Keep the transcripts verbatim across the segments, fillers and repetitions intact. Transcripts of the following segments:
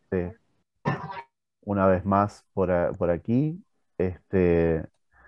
este, una vez más por, a- por aquí. Este,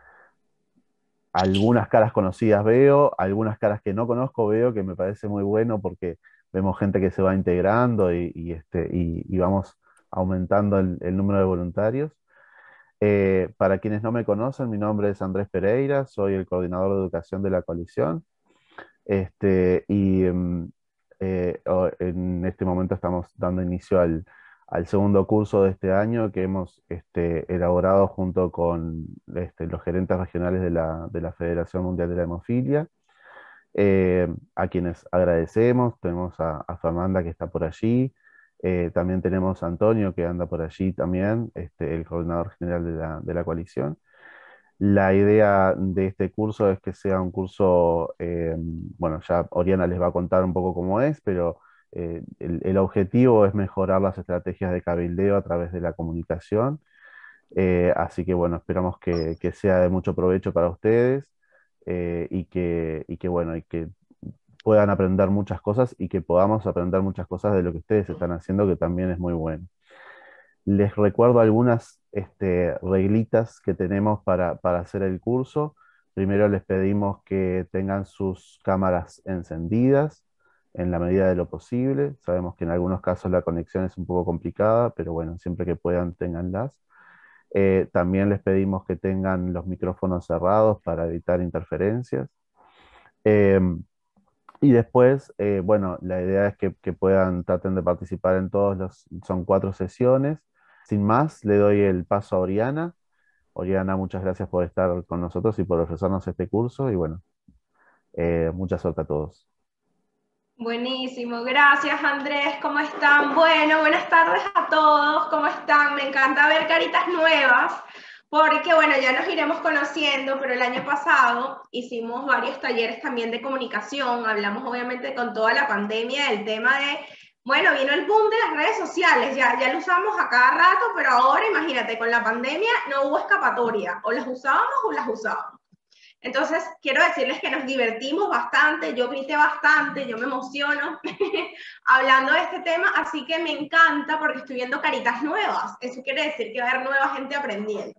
algunas caras conocidas veo, algunas caras que no conozco veo, que me parece muy bueno porque vemos gente que se va integrando y, y, este, y, y vamos aumentando el, el número de voluntarios. Eh, para quienes no me conocen, mi nombre es Andrés Pereira, soy el coordinador de educación de la coalición. Este, y mm, eh, o- en este momento estamos dando inicio al, al segundo curso de este año que hemos este, elaborado junto con este, los gerentes regionales de la, de la Federación Mundial de la Hemofilia, eh, a quienes agradecemos. Tenemos a, a Fernanda que está por allí, eh, también tenemos a Antonio que anda por allí también, este, el coordinador general de la, de la coalición. La idea de este curso es que sea un curso, eh, bueno, ya Oriana les va a contar un poco cómo es, pero eh, el, el objetivo es mejorar las estrategias de cabildeo a través de la comunicación. Eh, así que bueno, esperamos que, que sea de mucho provecho para ustedes, eh, y que, y que bueno, y que puedan aprender muchas cosas y que podamos aprender muchas cosas de lo que ustedes están haciendo, que también es muy bueno. Les recuerdo algunas este, reglitas que tenemos para, para hacer el curso. Primero les pedimos que tengan sus cámaras encendidas en la medida de lo posible. Sabemos que en algunos casos la conexión es un poco complicada, pero bueno, siempre que puedan, ténganlas. Eh, también les pedimos que tengan los micrófonos cerrados para evitar interferencias. Em, y después, eh, bueno, la idea es que, que puedan, traten de participar en todos los, son cuatro sesiones. Sin más, le doy el paso a Oriana. Oriana, muchas gracias por estar con nosotros y por ofrecernos este curso. Y bueno, eh, mucha suerte a todos. Buenísimo, gracias Andrés, ¿cómo están? Bueno, buenas tardes a todos, ¿cómo están? Me encanta ver caritas nuevas, porque bueno, ya nos iremos conociendo, pero el año pasado hicimos varios talleres también de comunicación, hablamos obviamente con toda la pandemia del tema de, bueno, vino el boom de las redes sociales, ya, ya lo usamos a cada rato, pero ahora imagínate, con la pandemia no hubo escapatoria, o las usábamos o las usábamos. Entonces, quiero decirles que nos divertimos bastante, yo grité bastante, yo me emociono hablando de este tema, así que me encanta porque estoy viendo caritas nuevas. Eso quiere decir que va a haber nueva gente aprendiendo.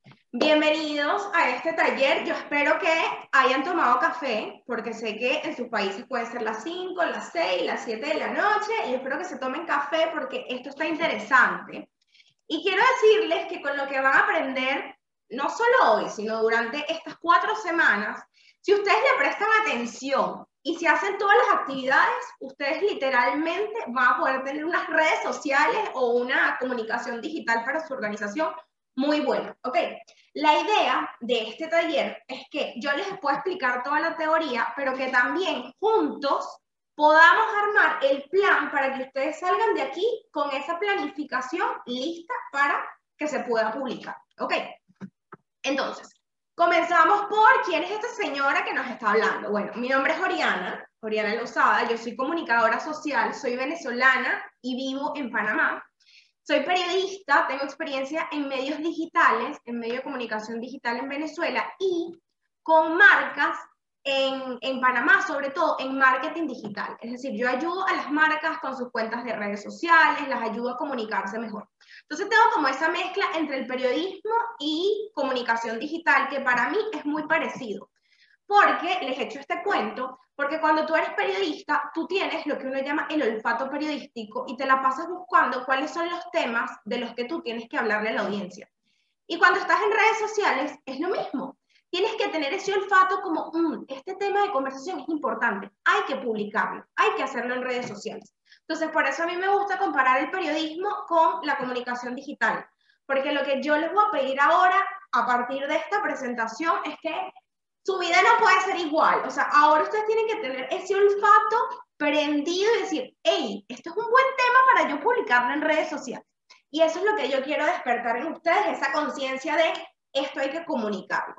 Bienvenidos a este taller. Yo espero que hayan tomado café, porque sé que en sus países puede ser las cinco, las seis, las siete de la noche, y espero que se tomen café porque esto está interesante. Y quiero decirles que con lo que van a aprender, no solo hoy, sino durante estas cuatro semanas, si ustedes le prestan atención y si hacen todas las actividades, ustedes literalmente van a poder tener unas redes sociales o una comunicación digital para su organización muy buena. ¿Ok? La idea de este taller es que yo les puedo explicar toda la teoría, pero que también juntos podamos armar el plan para que ustedes salgan de aquí con esa planificación lista para que se pueda publicar. ¿Ok? Entonces, comenzamos por quién es esta señora que nos está hablando. Bueno, mi nombre es Oriana, Oriana Lozada, yo soy comunicadora social, soy venezolana y vivo en Panamá. Soy periodista, tengo experiencia en medios digitales, en medio de comunicación digital en Venezuela y con marcas en, en Panamá, sobre todo en marketing digital. Es decir, yo ayudo a las marcas con sus cuentas de redes sociales, las ayudo a comunicarse mejor. Entonces tengo como esa mezcla entre el periodismo y comunicación digital que para mí es muy parecido. Porque les he hecho este cuento, porque cuando tú eres periodista, tú tienes lo que uno llama el olfato periodístico y te la pasas buscando cuáles son los temas de los que tú tienes que hablarle a la audiencia. Y cuando estás en redes sociales, es lo mismo. Tienes que tener ese olfato como, mmm, este tema de conversación es importante, hay que publicarlo, hay que hacerlo en redes sociales. Entonces, por eso a mí me gusta comparar el periodismo con la comunicación digital, porque lo que yo les voy a pedir ahora, a partir de esta presentación, es que su vida no puede ser igual. O sea, ahora ustedes tienen que tener ese olfato prendido y decir, hey, esto es un buen tema para yo publicarlo en redes sociales. Y eso es lo que yo quiero despertar en ustedes, esa conciencia de esto hay que comunicarlo.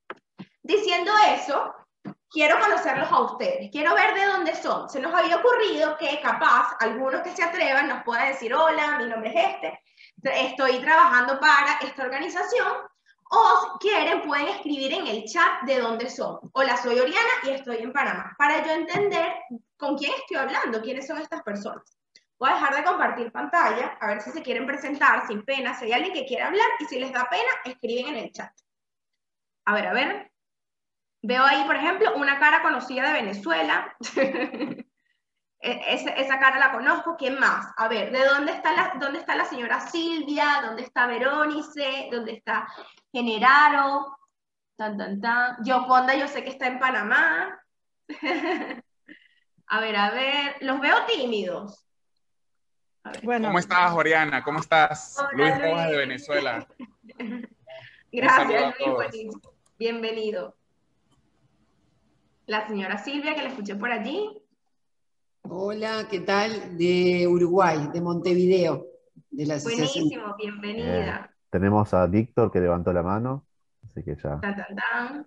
Diciendo eso, quiero conocerlos a ustedes, quiero ver de dónde son. Se nos había ocurrido que capaz algunos que se atrevan nos puedan decir, hola, mi nombre es este, estoy trabajando para esta organización, o si quieren pueden escribir en el chat de dónde son. Hola, soy Oriana y estoy en Panamá, para yo entender con quién estoy hablando, quiénes son estas personas. Voy a dejar de compartir pantalla, a ver si se quieren presentar sin pena, si hay alguien que quiera hablar, y si les da pena, escriben en el chat. A ver, a ver. Veo ahí, por ejemplo, una cara conocida de Venezuela. Esa, esa cara la conozco. ¿Quién más? A ver, ¿de dónde está la, dónde está la señora Silvia? ¿Dónde está Verónice? ¿Dónde está Generaro? Tan, tan, tan. Yoconda, yo sé que está en Panamá. A ver, a ver. Los veo tímidos. Bueno. ¿Cómo estás, Oriana? ¿Cómo estás? Hola, Luis Luis. Rojas de Venezuela. Gracias, Luis. Buenísimo. Bienvenido. La señora Silvia, que la escuché por allí. Hola, ¿qué tal? De Uruguay, de Montevideo, de la asociación. Buenísimo, bienvenida. Eh, tenemos a Víctor que levantó la mano, así que ya. Tan, tan, tan.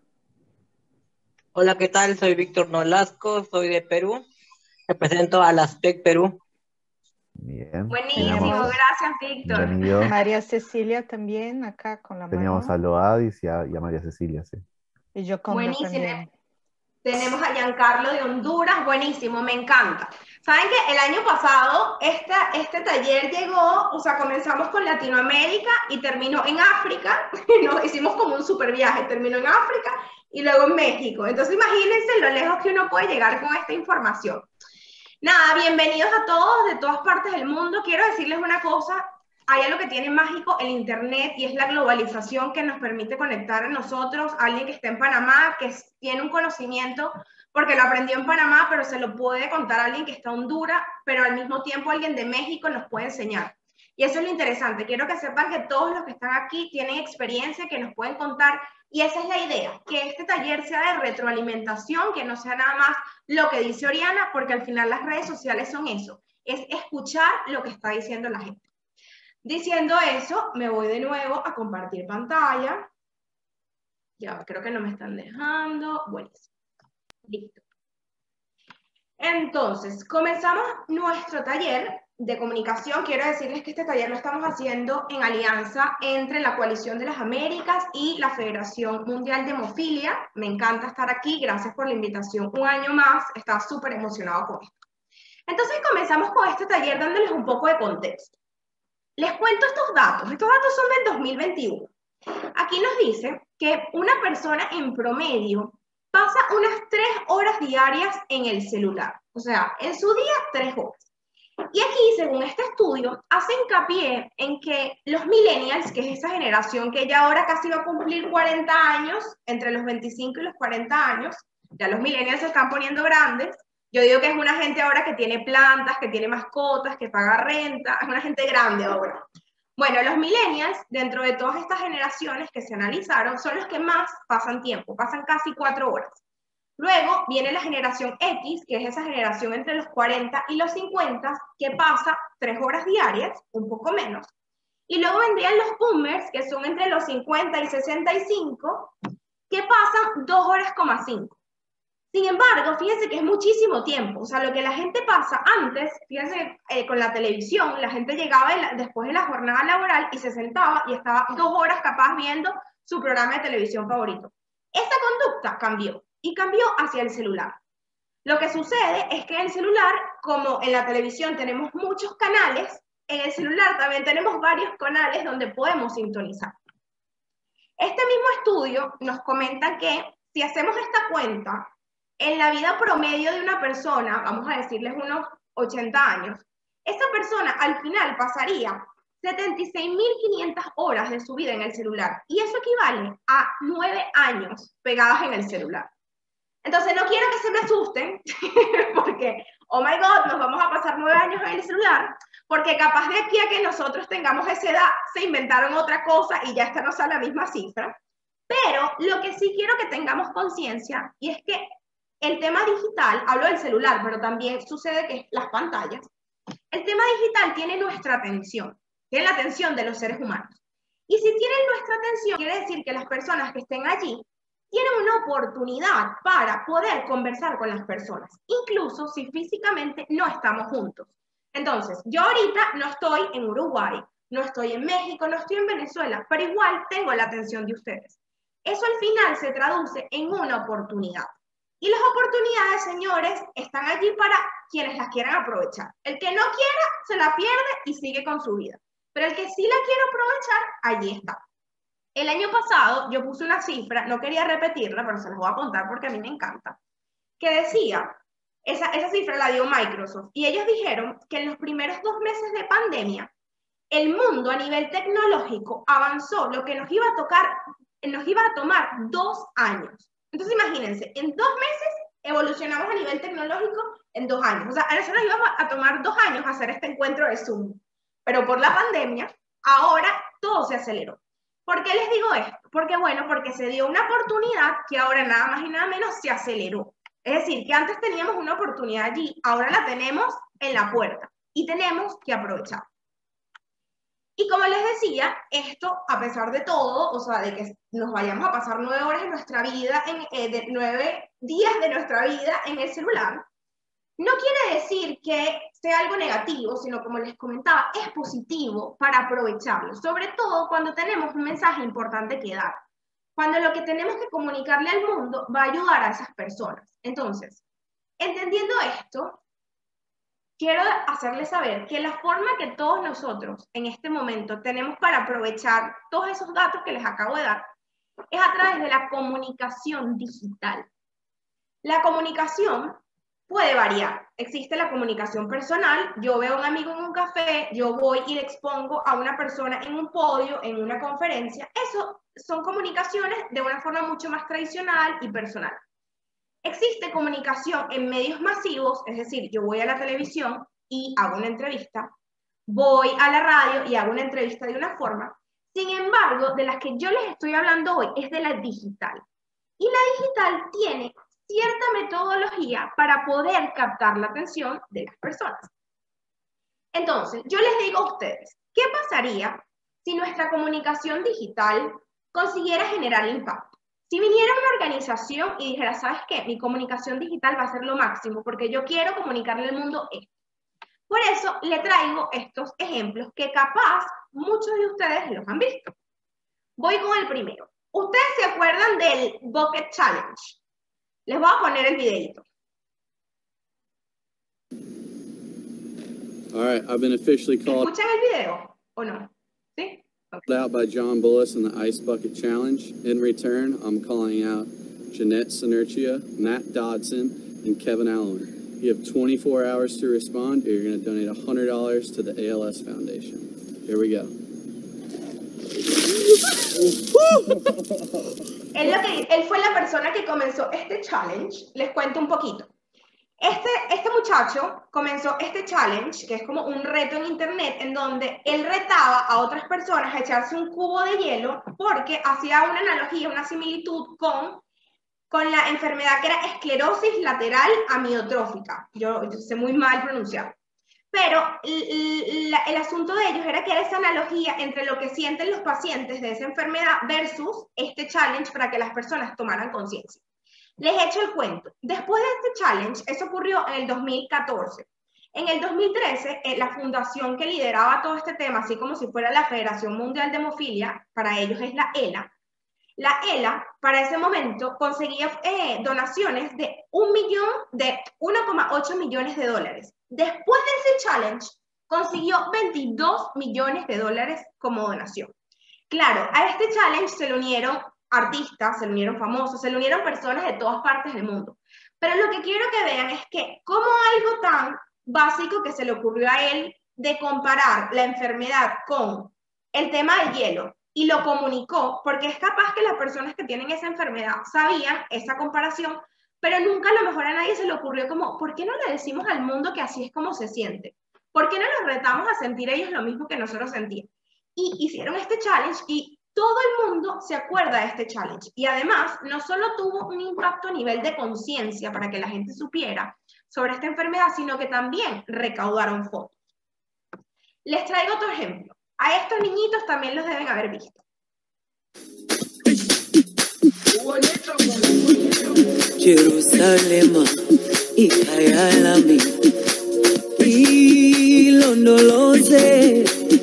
Hola, ¿qué tal? Soy Víctor Nolasco, soy de Perú. Represento a las P E C Perú. Bien. Buenísimo, Teníamos, gracias, Víctor. bienvenido. María Cecilia también, acá con la Teníamos mano. a Loadis y a, y a María Cecilia, sí. Y yo con Buenísimo. también. Tenemos a Giancarlo de Honduras, buenísimo, me encanta. Saben que el año pasado esta, este taller llegó, o sea, comenzamos con Latinoamérica y terminó en África, nos hicimos como un super viaje, terminó en África y luego en México. Entonces imagínense lo lejos que uno puede llegar con esta información. Nada, bienvenidos a todos de todas partes del mundo. Quiero decirles una cosa, hay algo que tiene mágico el internet y es la globalización que nos permite conectar a nosotros, a alguien que está en Panamá, que tiene un conocimiento porque lo aprendió en Panamá, pero se lo puede contar a alguien que está en Honduras, pero al mismo tiempo alguien de México nos puede enseñar. Y eso es lo interesante. Quiero que sepan que todos los que están aquí tienen experiencia que nos pueden contar y esa es la idea, que este taller sea de retroalimentación, que no sea nada más lo que dice Oriana, porque al final las redes sociales son eso, es escuchar lo que está diciendo la gente. Diciendo eso, me voy de nuevo a compartir pantalla. Ya, creo que no me están dejando. Buenísimo. Listo. Entonces, comenzamos nuestro taller de comunicación. Quiero decirles que este taller lo estamos haciendo en alianza entre la Coalición de las Américas y la Federación Mundial de Hemofilia. Me encanta estar aquí. Gracias por la invitación. Un año más. Estaba súper emocionado con esto. Entonces, comenzamos con este taller dándoles un poco de contexto. Les cuento estos datos. Estos datos son del dos mil veintiuno. Aquí nos dice que una persona en promedio pasa unas tres horas diarias en el celular. O sea, en su día, tres horas. Y aquí, según este estudio, hace hincapié en que los millennials, que es esa generación que ya ahora casi va a cumplir cuarenta años, entre los veinticinco y los cuarenta años, ya los millennials se están poniendo grandes. Yo digo que es una gente ahora que tiene plantas, que tiene mascotas, que paga renta, es una gente grande ahora. Bueno, los millennials, dentro de todas estas generaciones que se analizaron, son los que más pasan tiempo, pasan casi cuatro horas. Luego viene la generación X, que es esa generación entre los cuarenta y los cincuenta, que pasa tres horas diarias, un poco menos. Y luego vendrían los boomers, que son entre los cincuenta y sesenta y cinco, que pasan dos horas coma cinco. Sin embargo, fíjense que es muchísimo tiempo. O sea, lo que la gente pasa antes, fíjense, eh, con la televisión, la gente llegaba la, después de la jornada laboral y se sentaba y estaba dos horas capaz viendo su programa de televisión favorito. Esta conducta cambió y cambió hacia el celular. Lo que sucede es que en el celular, como en la televisión tenemos muchos canales, en el celular también tenemos varios canales donde podemos sintonizar. Este mismo estudio nos comenta que si hacemos esta cuenta, en la vida promedio de una persona, vamos a decirles unos ochenta años, esa persona al final pasaría setenta y seis mil quinientas horas de su vida en el celular. Y eso equivale a nueve años pegados en el celular. Entonces no quiero que se me asusten, porque, oh my God, nos vamos a pasar nueve años en el celular, porque capaz de aquí a que nosotros tengamos esa edad, se inventaron otra cosa y ya esta no sea la misma cifra. Pero lo que sí quiero que tengamos conciencia, y es que el tema digital, hablo del celular, pero también sucede que las pantallas, el tema digital tiene nuestra atención, tiene la atención de los seres humanos. Y si tienen nuestra atención, quiere decir que las personas que estén allí tienen una oportunidad para poder conversar con las personas, incluso si físicamente no estamos juntos. Entonces, yo ahorita no estoy en Uruguay, no estoy en México, no estoy en Venezuela, pero igual tengo la atención de ustedes. Eso al final se traduce en una oportunidad. Y las oportunidades, señores, están allí para quienes las quieran aprovechar. El que no quiera, se la pierde y sigue con su vida. Pero el que sí la quiere aprovechar, allí está. El año pasado yo puse una cifra, no quería repetirla, pero se las voy a contar porque a mí me encanta, que decía, esa, esa cifra la dio Microsoft, y ellos dijeron que en los primeros dos meses de pandemia, el mundo a nivel tecnológico avanzó lo que nos iba a tocar, nos iba a tomar dos años. Entonces imagínense, en dos meses evolucionamos a nivel tecnológico en dos años. O sea, a nosotros nos íbamos a tomar dos años hacer este encuentro de Zoom, pero por la pandemia, ahora todo se aceleró. ¿Por qué les digo esto? Porque bueno, porque se dio una oportunidad que ahora nada más y nada menos se aceleró. Es decir, que antes teníamos una oportunidad allí, ahora la tenemos en la puerta y tenemos que aprovechar. Y como les decía, esto, a pesar de todo, o sea, de que nos vayamos a pasar nueve horas de nuestra vida, en, eh, de nueve días de nuestra vida en el celular, no quiere decir que sea algo negativo, sino como les comentaba, es positivo para aprovecharlo, sobre todo cuando tenemos un mensaje importante que dar, cuando lo que tenemos que comunicarle al mundo va a ayudar a esas personas. Entonces, entendiendo esto, quiero hacerles saber que la forma que todos nosotros en este momento tenemos para aprovechar todos esos datos que les acabo de dar es a través de la comunicación digital. La comunicación puede variar. Existe la comunicación personal, yo veo a un amigo en un café, yo voy y le expongo a una persona en un podio, en una conferencia. Eso son comunicaciones de una forma mucho más tradicional y personal. Existe comunicación en medios masivos, es decir, yo voy a la televisión y hago una entrevista, voy a la radio y hago una entrevista de una forma. Sin embargo, de las que yo les estoy hablando hoy es de la digital. Y la digital tiene cierta metodología para poder captar la atención de las personas. Entonces, yo les digo a ustedes, ¿qué pasaría si nuestra comunicación digital consiguiera generar impacto? Si viniera una organización y dijera, ¿sabes qué? Mi comunicación digital va a ser lo máximo porque yo quiero comunicarle al mundo esto. Por eso le traigo estos ejemplos que capaz muchos de ustedes los han visto. Voy con el primero. ¿Ustedes se acuerdan del Bucket Challenge? Les voy a poner el videito. All right, I've been officially called ¿Escuchan el video o no? ¿Sí? Okay. out by John Bullis in the Ice Bucket Challenge. In return, I'm calling out Jeanette Sinertia, Matt Dodson, and Kevin Allen. You have twenty-four hours to respond, or you're going to donate one hundred dollars to the A L S Foundation. Here we go. Él, lo que, él fue la persona que comenzó este challenge. Les cuento un poquito. Este, este muchacho comenzó este challenge, que es como un reto en internet, en donde él retaba a otras personas a echarse un cubo de hielo porque hacía una analogía, una similitud con, con la enfermedad que era esclerosis lateral amiotrófica. Yo, yo sé muy mal pronunciar. Pero el, el, el asunto de ellos era que era esa analogía entre lo que sienten los pacientes de esa enfermedad versus este challenge para que las personas tomaran conciencia. Les echo el cuento. Después de este challenge, eso ocurrió en el dos mil catorce. En el dos mil trece, eh, la fundación que lideraba todo este tema, así como si fuera la Federación Mundial de Hemofilia, para ellos es la E L A, la E L A para ese momento conseguía eh, donaciones de un millón, de uno coma ocho millones de dólares. Después de ese challenge, consiguió veintidós millones de dólares como donación. Claro, a este challenge se le unieron artistas, se le unieron famosos, se le unieron personas de todas partes del mundo. Pero lo que quiero que vean es que como algo tan básico que se le ocurrió a él de comparar la enfermedad con el tema del hielo y lo comunicó, porque es capaz que las personas que tienen esa enfermedad sabían esa comparación, pero nunca a lo mejor a nadie se le ocurrió como, ¿por qué no le decimos al mundo que así es como se siente? ¿Por qué no los retamos a sentir ellos lo mismo que nosotros sentíamos? Y hicieron este challenge y todo el mundo se acuerda de este challenge. Y además, no solo tuvo un impacto a nivel de conciencia para que la gente supiera sobre esta enfermedad, sino que también recaudaron fondos. Les traigo otro ejemplo. A estos niñitos también los deben haber visto. Jerusalem y Kayalami y Londoloze.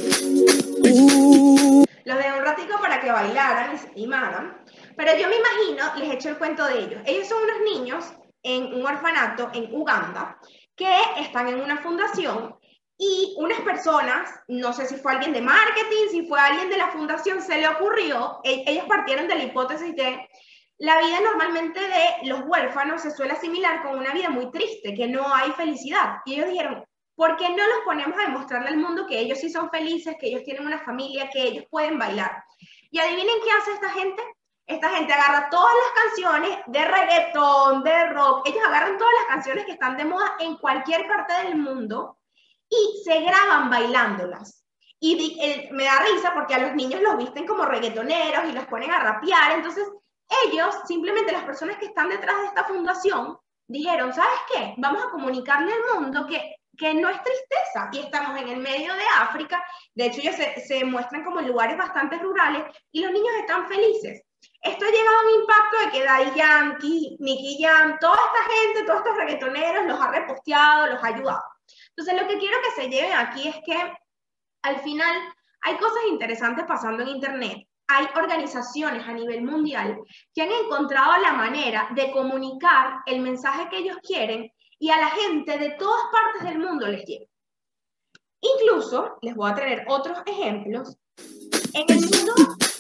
Los dejo un ratico para que bailaran y se animaran, pero yo me imagino, les echo el cuento de ellos. Ellos son unos niños en un orfanato en Uganda que están en una fundación y unas personas, no sé si fue alguien de marketing, si fue alguien de la fundación, se le ocurrió, ellos partieron de la hipótesis de la vida normalmente de los huérfanos se suele asimilar con una vida muy triste, que no hay felicidad. Y ellos dijeron, ¿por qué no los ponemos a demostrarle al mundo que ellos sí son felices, que ellos tienen una familia, que ellos pueden bailar? Y adivinen qué hace esta gente. Esta gente agarra todas las canciones de reggaetón, de rock, ellos agarran todas las canciones que están de moda en cualquier parte del mundo y se graban bailándolas. Y eh, me da risa porque a los niños los visten como reggaetoneros y los ponen a rapear. Entonces ellos, simplemente las personas que están detrás de esta fundación, dijeron, ¿sabes qué? Vamos a comunicarle al mundo que, que no es tristeza. Y estamos en el medio de África. De hecho, ellos se, se muestran como en lugares bastante rurales y los niños están felices. Esto ha llegado a un impacto de que Daddy Yankee, Nicky Jam, toda esta gente, todos estos reggaetoneros los ha reposteado, los ha ayudado. Entonces, lo que quiero que se lleven aquí es que al final hay cosas interesantes pasando en Internet. Hay organizaciones a nivel mundial que han encontrado la manera de comunicar el mensaje que ellos quieren y a la gente de todas partes del mundo les llega. Incluso, les voy a traer otros ejemplos. En el mundo,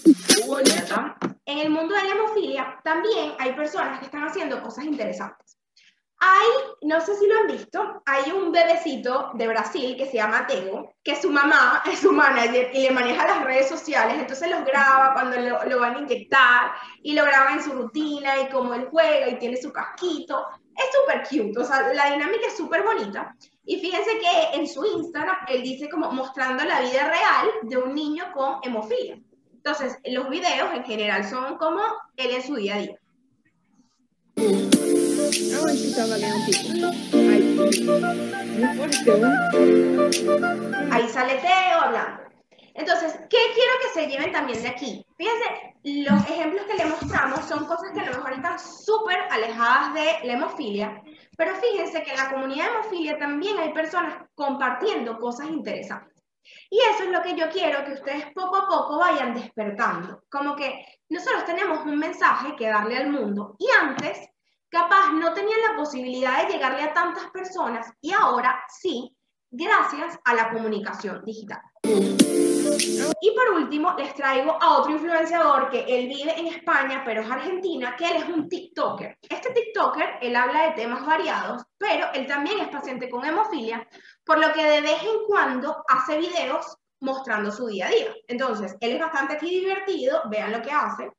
en el mundo de la hemofilia también hay personas que están haciendo cosas interesantes. Hay, no sé si lo han visto, hay un bebecito de Brasil que se llama Tego, que su mamá es su manager y le maneja las redes sociales, entonces los graba cuando lo, lo van a inyectar y lo graba en su rutina y cómo él juega y tiene su casquito. Es súper cute, o sea, la dinámica es súper bonita. Y fíjense que en su Instagram él dice como mostrando la vida real de un niño con hemofilia. Entonces, los videos en general son como él en su día a día. Ahí sale Teo hablando. Entonces, ¿qué quiero que se lleven también de aquí? Fíjense, los ejemplos que le mostramos son cosas que a lo mejor están súper alejadas de la hemofilia, pero fíjense que en la comunidad de hemofilia también hay personas compartiendo cosas interesantes. Y eso es lo que yo quiero que ustedes poco a poco vayan despertando. Como que nosotros tenemos un mensaje que darle al mundo y antes capaz no tenían la posibilidad de llegarle a tantas personas y ahora sí, gracias a la comunicación digital. Y por último, les traigo a otro influenciador que él vive en España, pero es argentina, que él es un TikToker. Este TikToker, él habla de temas variados, pero él también es paciente con hemofilia, por lo que de vez en cuando hace videos mostrando su día a día. Entonces, él es bastante aquí divertido, vean lo que hace.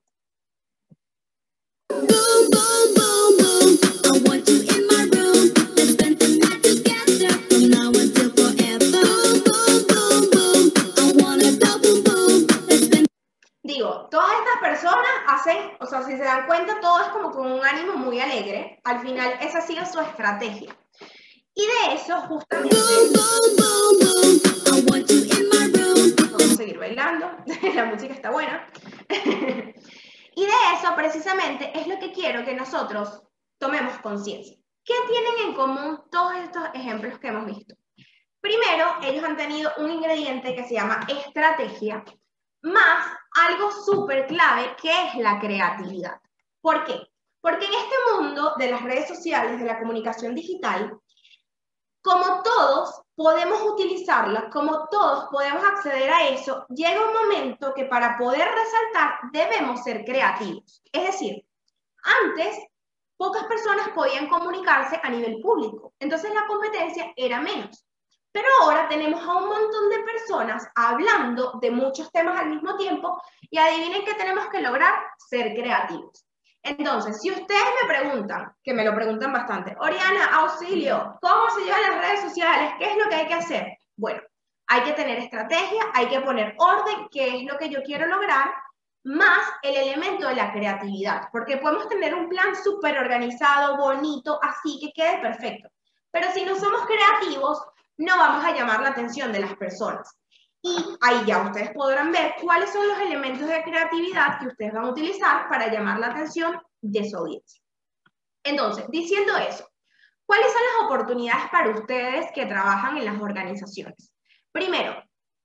Boom, boom, boom, boom. I want you in my room. Let's spend the night together from now until forever. Boom, boom, boom, boom. I wanna go boom, boom. Let's spend... Digo, todas estas personas hacen, o sea, si se dan cuenta, todo es como con un ánimo muy alegre. Al final, esa ha sido su estrategia. Y de eso, justamente... Boom, boom, boom, boom. I want you in my room. Vamos a seguir bailando. La música está buena. Y de eso, precisamente, es lo que quiero que nosotros tomemos conciencia. ¿Qué tienen en común todos estos ejemplos que hemos visto? Primero, ellos han tenido un ingrediente que se llama estrategia, más algo súper clave que es la creatividad. ¿Por qué? Porque en este mundo de las redes sociales, de la comunicación digital, como todos podemos utilizarla, como todos podemos acceder a eso, llega un momento que para poder resaltar debemos ser creativos. Es decir, antes pocas personas podían comunicarse a nivel público, entonces la competencia era menos. Pero ahora tenemos a un montón de personas hablando de muchos temas al mismo tiempo y adivinen qué tenemos que lograr, ser creativos. Entonces, si ustedes me preguntan, que me lo preguntan bastante, Oriana, auxilio, ¿cómo se llevan las redes sociales? ¿Qué es lo que hay que hacer? Bueno, hay que tener estrategia, hay que poner orden, qué es lo que yo quiero lograr, más el elemento de la creatividad, porque podemos tener un plan súper organizado, bonito, así que quede perfecto. Pero si no somos creativos, no vamos a llamar la atención de las personas. Y ahí ya ustedes podrán ver cuáles son los elementos de creatividad que ustedes van a utilizar para llamar la atención de su audiencia. Entonces, diciendo eso, ¿cuáles son las oportunidades para ustedes que trabajan en las organizaciones? Primero,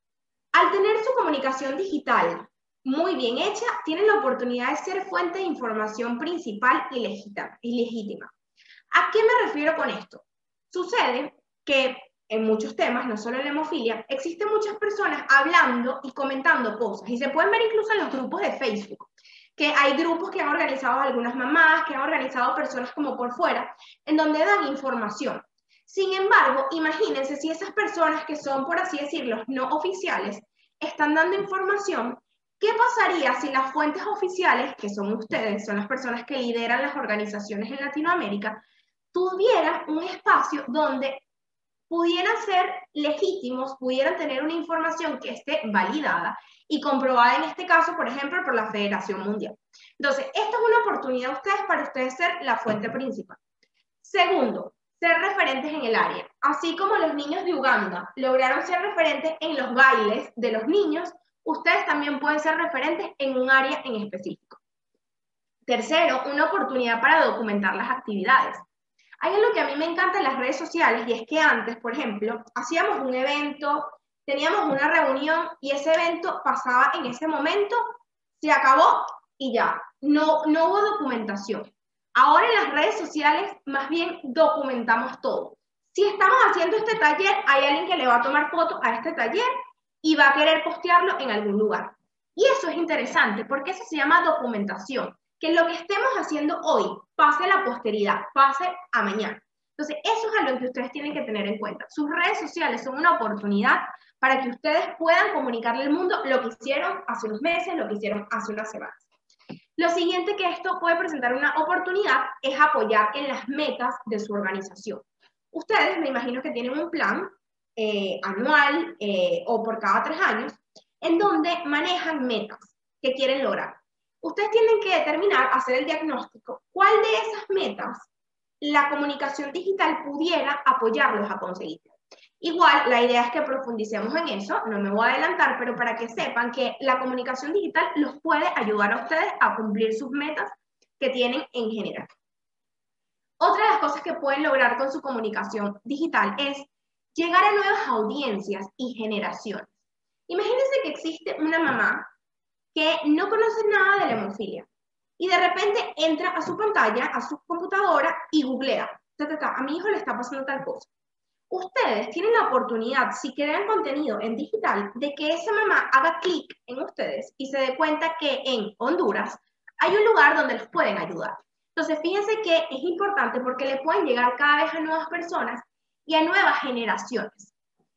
al tener su comunicación digital muy bien hecha, tienen la oportunidad de ser fuente de información principal y legítima. ¿A qué me refiero con esto? Sucede que en muchos temas, no solo en la hemofilia, existen muchas personas hablando y comentando cosas, y se pueden ver incluso en los grupos de Facebook, que hay grupos que han organizado algunas mamás, que han organizado personas como por fuera, en donde dan información. Sin embargo, imagínense si esas personas que son, por así decirlo, no oficiales, están dando información, ¿qué pasaría si las fuentes oficiales, que son ustedes, son las personas que lideran las organizaciones en Latinoamérica, tuvieran un espacio donde pudieran ser legítimos, pudieran tener una información que esté validada y comprobada en este caso, por ejemplo, por la Federación Mundial? Entonces, esta es una oportunidad a ustedes para ustedes ser la fuente principal. Segundo, ser referentes en el área. Así como los niños de Uganda lograron ser referentes en los bailes de los niños, ustedes también pueden ser referentes en un área en específico. Tercero, una oportunidad para documentar las actividades. Hay algo que a mí me encanta en las redes sociales y es que antes, por ejemplo, hacíamos un evento, teníamos una reunión y ese evento pasaba en ese momento, se acabó y ya, no, no hubo documentación. Ahora en las redes sociales más bien documentamos todo. Si estamos haciendo este taller, hay alguien que le va a tomar foto a este taller y va a querer postearlo en algún lugar. Y eso es interesante porque eso se llama documentación. Que lo que estemos haciendo hoy pase a la posteridad, pase a mañana. Entonces, eso es algo que ustedes tienen que tener en cuenta. Sus redes sociales son una oportunidad para que ustedes puedan comunicarle al mundo lo que hicieron hace unos meses, lo que hicieron hace unas semanas. Lo siguiente que esto puede presentar una oportunidad es apoyar en las metas de su organización. Ustedes, me imagino que tienen un plan eh, anual eh, o por cada tres años, en donde manejan metas que quieren lograr. Ustedes tienen que determinar, hacer el diagnóstico, cuál de esas metas la comunicación digital pudiera apoyarlos a conseguir. Igual, la idea es que profundicemos en eso, no me voy a adelantar, pero para que sepan que la comunicación digital los puede ayudar a ustedes a cumplir sus metas que tienen en general. Otra de las cosas que pueden lograr con su comunicación digital es llegar a nuevas audiencias y generaciones. Imagínense que existe una mamá que no conoce nada de la hemofilia y de repente entra a su pantalla, a su computadora y googlea, ta, ta, ta, a mi hijo le está pasando tal cosa. Ustedes tienen la oportunidad, si crean contenido en digital, de que esa mamá haga clic en ustedes y se dé cuenta que en Honduras hay un lugar donde los pueden ayudar. Entonces, fíjense que es importante porque le pueden llegar cada vez a nuevas personas y a nuevas generaciones.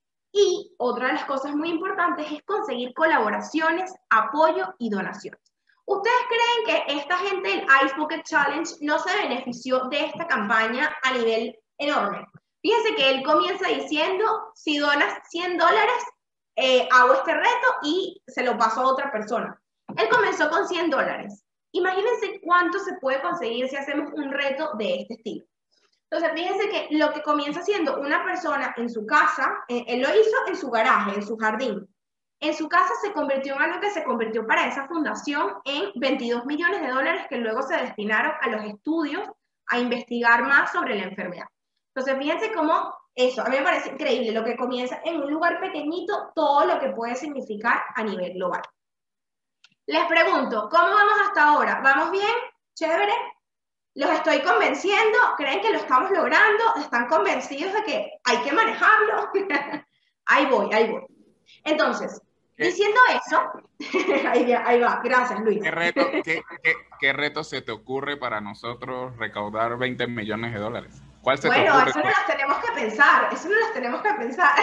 Y otra de las cosas muy importantes es conseguir colaboraciones, apoyo y donaciones. ¿Ustedes creen que esta gente del Ice Bucket Challenge no se benefició de esta campaña a nivel enorme? Fíjense que él comienza diciendo, si donas cien dólares, eh, hago este reto y se lo paso a otra persona. Él comenzó con cien dólares. Imagínense cuánto se puede conseguir si hacemos un reto de este estilo. Entonces, fíjense que lo que comienza siendo una persona en su casa, eh, él lo hizo en su garaje, en su jardín. En su casa se convirtió en algo que se convirtió para esa fundación en veintidós millones de dólares que luego se destinaron a los estudios, a investigar más sobre la enfermedad. Entonces, fíjense cómo eso, a mí me parece increíble, lo que comienza en un lugar pequeñito, todo lo que puede significar a nivel global. Les pregunto, ¿cómo vamos hasta ahora? ¿Vamos bien? ¿Chévere? ¿Los estoy convenciendo? ¿Creen que lo estamos logrando? ¿Están convencidos de que hay que manejarlo? Ahí voy, ahí voy. Entonces, ¿Qué? diciendo eso, ahí, ahí va, gracias Luis. ¿Qué reto, qué, qué, ¿Qué reto se te ocurre para nosotros recaudar veinte millones de dólares? ¿Cuál se bueno, te ocurre? eso no las tenemos que pensar, eso no las tenemos que pensar.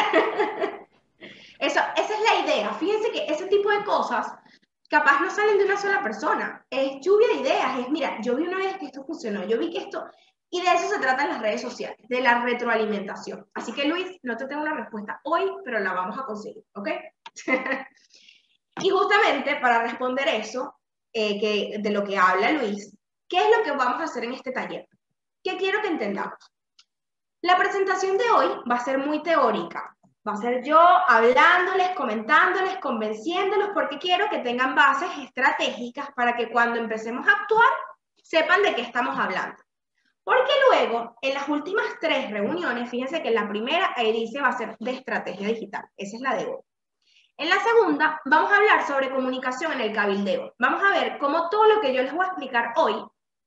Eso, esa es la idea. Fíjense que ese tipo de cosas capaz no salen de una sola persona. Es lluvia de ideas. Es, mira, yo vi una vez que esto funcionó, yo vi que esto... Y de eso se tratan las redes sociales, de la retroalimentación. Así que, Luis, no te tengo una respuesta hoy, pero la vamos a conseguir, ¿ok? Y justamente para responder eso, eh, que, de lo que habla Luis, ¿qué es lo que vamos a hacer en este taller? ¿Qué quiero que entendamos? La presentación de hoy va a ser muy teórica. Va a ser yo hablándoles, comentándoles, convenciéndolos, porque quiero que tengan bases estratégicas para que cuando empecemos a actuar, sepan de qué estamos hablando. Porque luego, en las últimas tres reuniones, fíjense que en la primera, ahí dice, va a ser de estrategia digital. Esa es la de hoy. En la segunda, vamos a hablar sobre comunicación en el cabildeo. Vamos a ver cómo todo lo que yo les voy a explicar hoy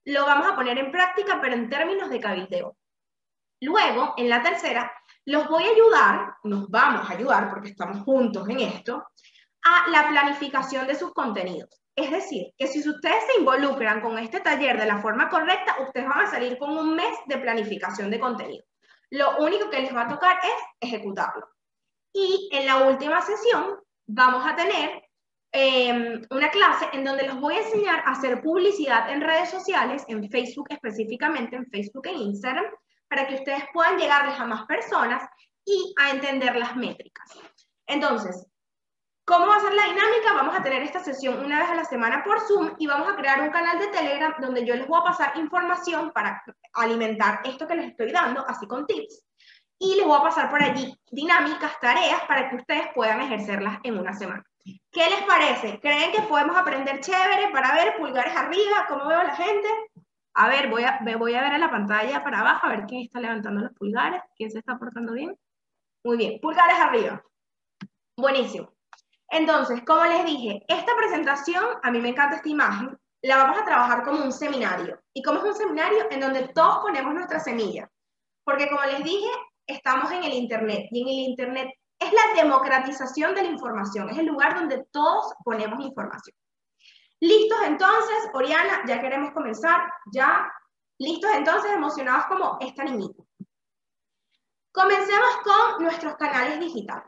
lo vamos a poner en práctica, pero en términos de cabildeo. Luego, en la tercera, los voy a ayudar, nos vamos a ayudar, porque estamos juntos en esto, a la planificación de sus contenidos. Es decir, que si ustedes se involucran con este taller de la forma correcta, ustedes van a salir con un mes de planificación de contenido. Lo único que les va a tocar es ejecutarlo. Y en la última sesión vamos a tener eh, una clase en donde los voy a enseñar a hacer publicidad en redes sociales, en Facebook específicamente, en Facebook e Instagram, para que ustedes puedan llegarles a más personas y a entender las métricas. Entonces, ¿cómo va a ser la dinámica? Vamos a tener esta sesión una vez a la semana por Zoom y vamos a crear un canal de Telegram donde yo les voy a pasar información para alimentar esto que les estoy dando, así con tips. Y les voy a pasar por allí dinámicas, tareas, para que ustedes puedan ejercerlas en una semana. ¿Qué les parece? ¿Creen que podemos aprender chévere para ver pulgares arriba? ¿Cómo veo a la gente? A ver, voy a, voy a ver a la pantalla para abajo, a ver quién está levantando los pulgares, quién se está portando bien. Muy bien, pulgares arriba. Buenísimo. Entonces, como les dije, esta presentación, a mí me encanta esta imagen, la vamos a trabajar como un seminario. ¿Y cómo es un seminario? En donde todos ponemos nuestra semilla. Porque como les dije, estamos en el Internet, y en el Internet es la democratización de la información, es el lugar donde todos ponemos información. ¿Listos entonces? Oriana, ya queremos comenzar, ya. ¿Listos entonces? Emocionados como esta niñita. Comencemos con nuestros canales digitales.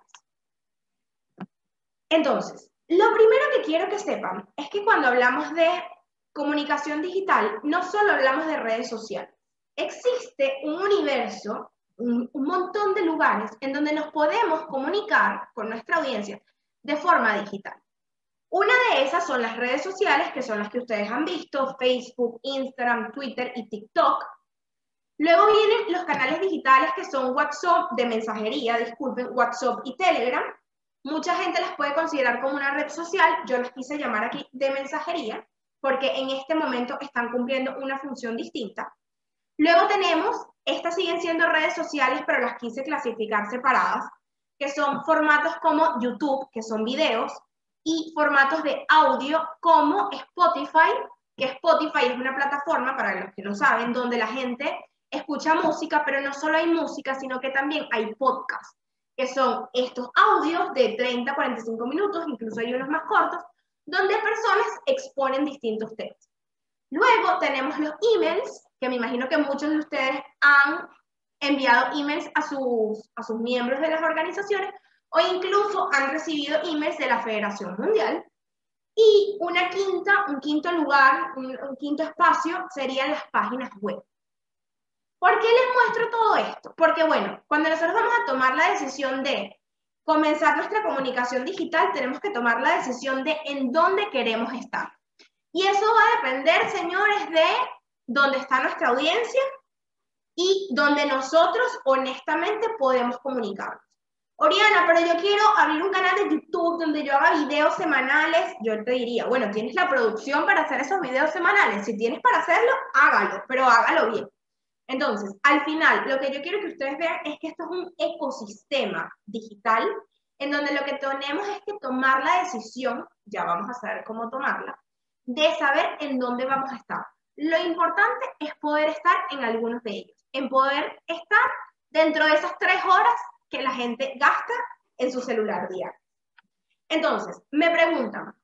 Entonces, lo primero que quiero que sepan es que cuando hablamos de comunicación digital, no solo hablamos de redes sociales. Existe un universo, un, un montón de lugares en donde nos podemos comunicar con nuestra audiencia de forma digital. Una de esas son las redes sociales, que son las que ustedes han visto, Facebook, Instagram, Twitter y TikTok. Luego vienen los canales digitales que son WhatsApp, de mensajería, disculpen, WhatsApp y Telegram. Mucha gente las puede considerar como una red social, yo las quise llamar aquí de mensajería, porque en este momento están cumpliendo una función distinta. Luego tenemos, estas siguen siendo redes sociales, pero las quise clasificar separadas, que son formatos como YouTube, que son videos, y formatos de audio como Spotify, que Spotify es una plataforma, para los que no saben, donde la gente escucha música, pero no solo hay música, sino que también hay podcasts, que son estos audios de treinta a cuarenta y cinco minutos, incluso hay unos más cortos, donde personas exponen distintos temas. Luego tenemos los emails, que me imagino que muchos de ustedes han enviado emails a sus, a sus miembros de las organizaciones, o incluso han recibido emails de la Federación Mundial. Y una quinta, un quinto lugar, un, un quinto espacio serían las páginas web. ¿Por qué les muestro todo esto? Porque, bueno, cuando nosotros vamos a tomar la decisión de comenzar nuestra comunicación digital, tenemos que tomar la decisión de en dónde queremos estar. Y eso va a depender, señores, de dónde está nuestra audiencia y dónde nosotros, honestamente, podemos comunicarnos. Oriana, pero yo quiero abrir un canal de YouTube donde yo haga videos semanales. Yo te diría, bueno, ¿tienes la producción para hacer esos videos semanales? Si tienes para hacerlo, hágalo, pero hágalo bien. Entonces, al final, lo que yo quiero que ustedes vean es que esto es un ecosistema digital en donde lo que tenemos es que tomar la decisión, ya vamos a saber cómo tomarla, de saber en dónde vamos a estar. Lo importante es poder estar en algunos de ellos, en poder estar dentro de esas tres horas que la gente gasta en su celular diario. Entonces, me preguntan,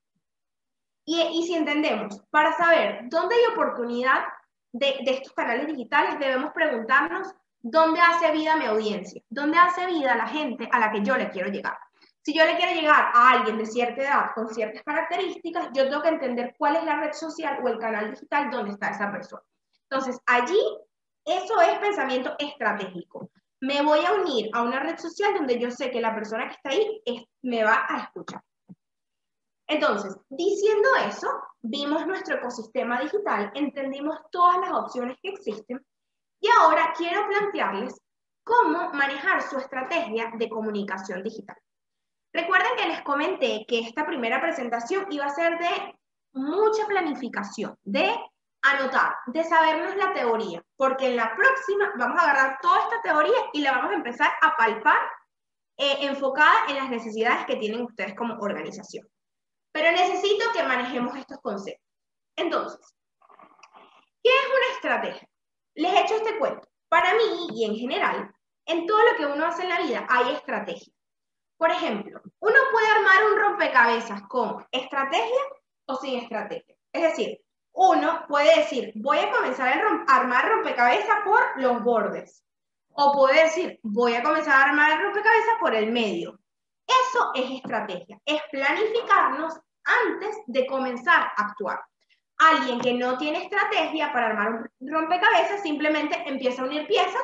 y, y si entendemos, para saber dónde hay oportunidad de, de estos canales digitales, debemos preguntarnos dónde hace vida mi audiencia, dónde hace vida la gente a la que yo le quiero llegar. Si yo le quiero llegar a alguien de cierta edad con ciertas características, yo tengo que entender cuál es la red social o el canal digital donde está esa persona. Entonces, allí, eso es pensamiento estratégico. Me voy a unir a una red social donde yo sé que la persona que está ahí es, me va a escuchar. Entonces, diciendo eso, vimos nuestro ecosistema digital, entendimos todas las opciones que existen y ahora quiero plantearles cómo manejar su estrategia de comunicación digital. Recuerden que les comenté que esta primera presentación iba a ser de mucha planificación, de anotar, de sabernos la teoría, porque en la próxima vamos a agarrar toda esta teoría y la vamos a empezar a palpar eh, enfocada en las necesidades que tienen ustedes como organización. Pero necesito que manejemos estos conceptos. Entonces, ¿qué es una estrategia? Les he hecho este cuento. Para mí, y en general, en todo lo que uno hace en la vida hay estrategia. Por ejemplo, uno puede armar un rompecabezas con estrategia o sin estrategia. Es decir, uno puede decir, voy a comenzar a, rom a armar rompecabezas por los bordes. O puede decir, voy a comenzar a armar el rompecabezas por el medio. Eso es estrategia, es planificarnos antes de comenzar a actuar. Alguien que no tiene estrategia para armar un rompecabezas simplemente empieza a unir piezas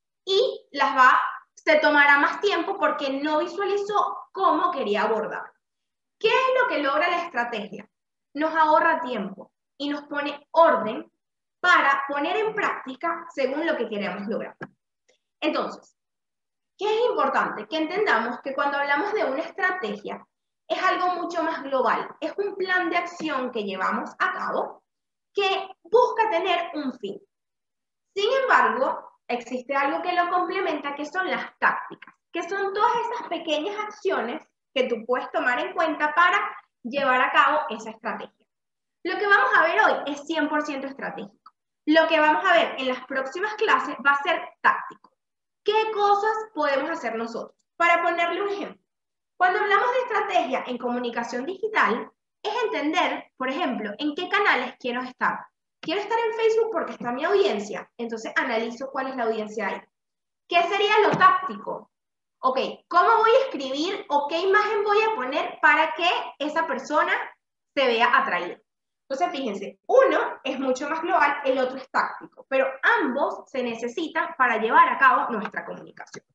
y las va, se tomará más tiempo porque no visualizó cómo quería abordar. ¿Qué es lo que logra la estrategia? Nos ahorra tiempo y nos pone orden para poner en práctica según lo que queremos lograr. Entonces, ¿qué es importante? Que entendamos que cuando hablamos de una estrategia, es algo mucho más global. Es un plan de acción que llevamos a cabo que busca tener un fin. Sin embargo, existe algo que lo complementa, que son las tácticas, que son todas esas pequeñas acciones que tú puedes tomar en cuenta para llevar a cabo esa estrategia. Lo que vamos a ver hoy es cien por ciento estratégico. Lo que vamos a ver en las próximas clases va a ser táctico. ¿Qué cosas podemos hacer nosotros? Para ponerle un ejemplo. Cuando hablamos de estrategia en comunicación digital, es entender, por ejemplo, en qué canales quiero estar. Quiero estar en Facebook porque está mi audiencia, entonces analizo cuál es la audiencia ahí. ¿Qué sería lo táctico? Ok, ¿cómo voy a escribir o qué imagen voy a poner para que esa persona se vea atraída? Entonces, fíjense, uno es mucho más global, el otro es táctico, pero ambos se necesitan para llevar a cabo nuestra comunicación.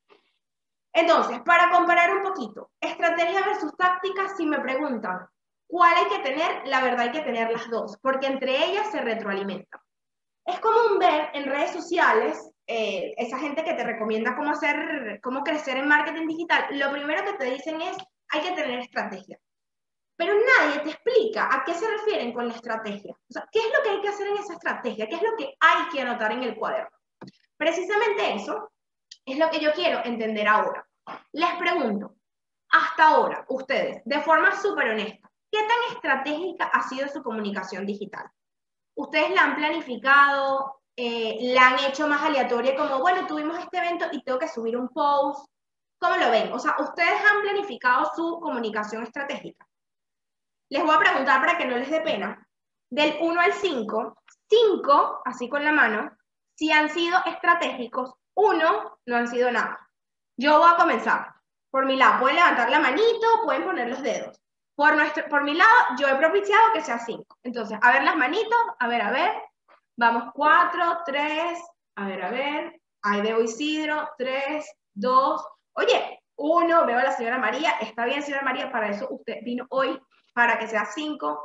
Entonces, para comparar un poquito, estrategia versus táctica, si me preguntan, ¿cuál hay que tener? La verdad hay que tener las dos, porque entre ellas se retroalimentan. Es común ver en redes sociales, eh, esa gente que te recomienda cómo hacer, cómo crecer en marketing digital, lo primero que te dicen es, hay que tener estrategia. Pero nadie te explica a qué se refieren con la estrategia. O sea, ¿qué es lo que hay que hacer en esa estrategia? ¿Qué es lo que hay que anotar en el cuaderno? Precisamente eso es lo que yo quiero entender ahora. Les pregunto, hasta ahora, ustedes, de forma súper honesta, ¿qué tan estratégica ha sido su comunicación digital? ¿Ustedes la han planificado? Eh, ¿La han hecho más aleatoria como, bueno, tuvimos este evento y tengo que subir un post? ¿Cómo lo ven? O sea, ¿ustedes han planificado su comunicación estratégica? Les voy a preguntar para que no les dé pena, del uno al cinco, cinco, así con la mano, si han sido estratégicos, uno, no han sido nada. Yo voy a comenzar. Por mi lado, pueden levantar la manito, pueden poner los dedos. Por, nuestro, por mi lado, yo he propiciado que sea cinco. Entonces, a ver las manitos, a ver, a ver. Vamos, cuatro, tres, a ver, a ver. Ahí veo Isidro, tres, dos. Oye, uno, veo a la señora María. Está bien, señora María, para eso usted vino hoy, para que sea cinco.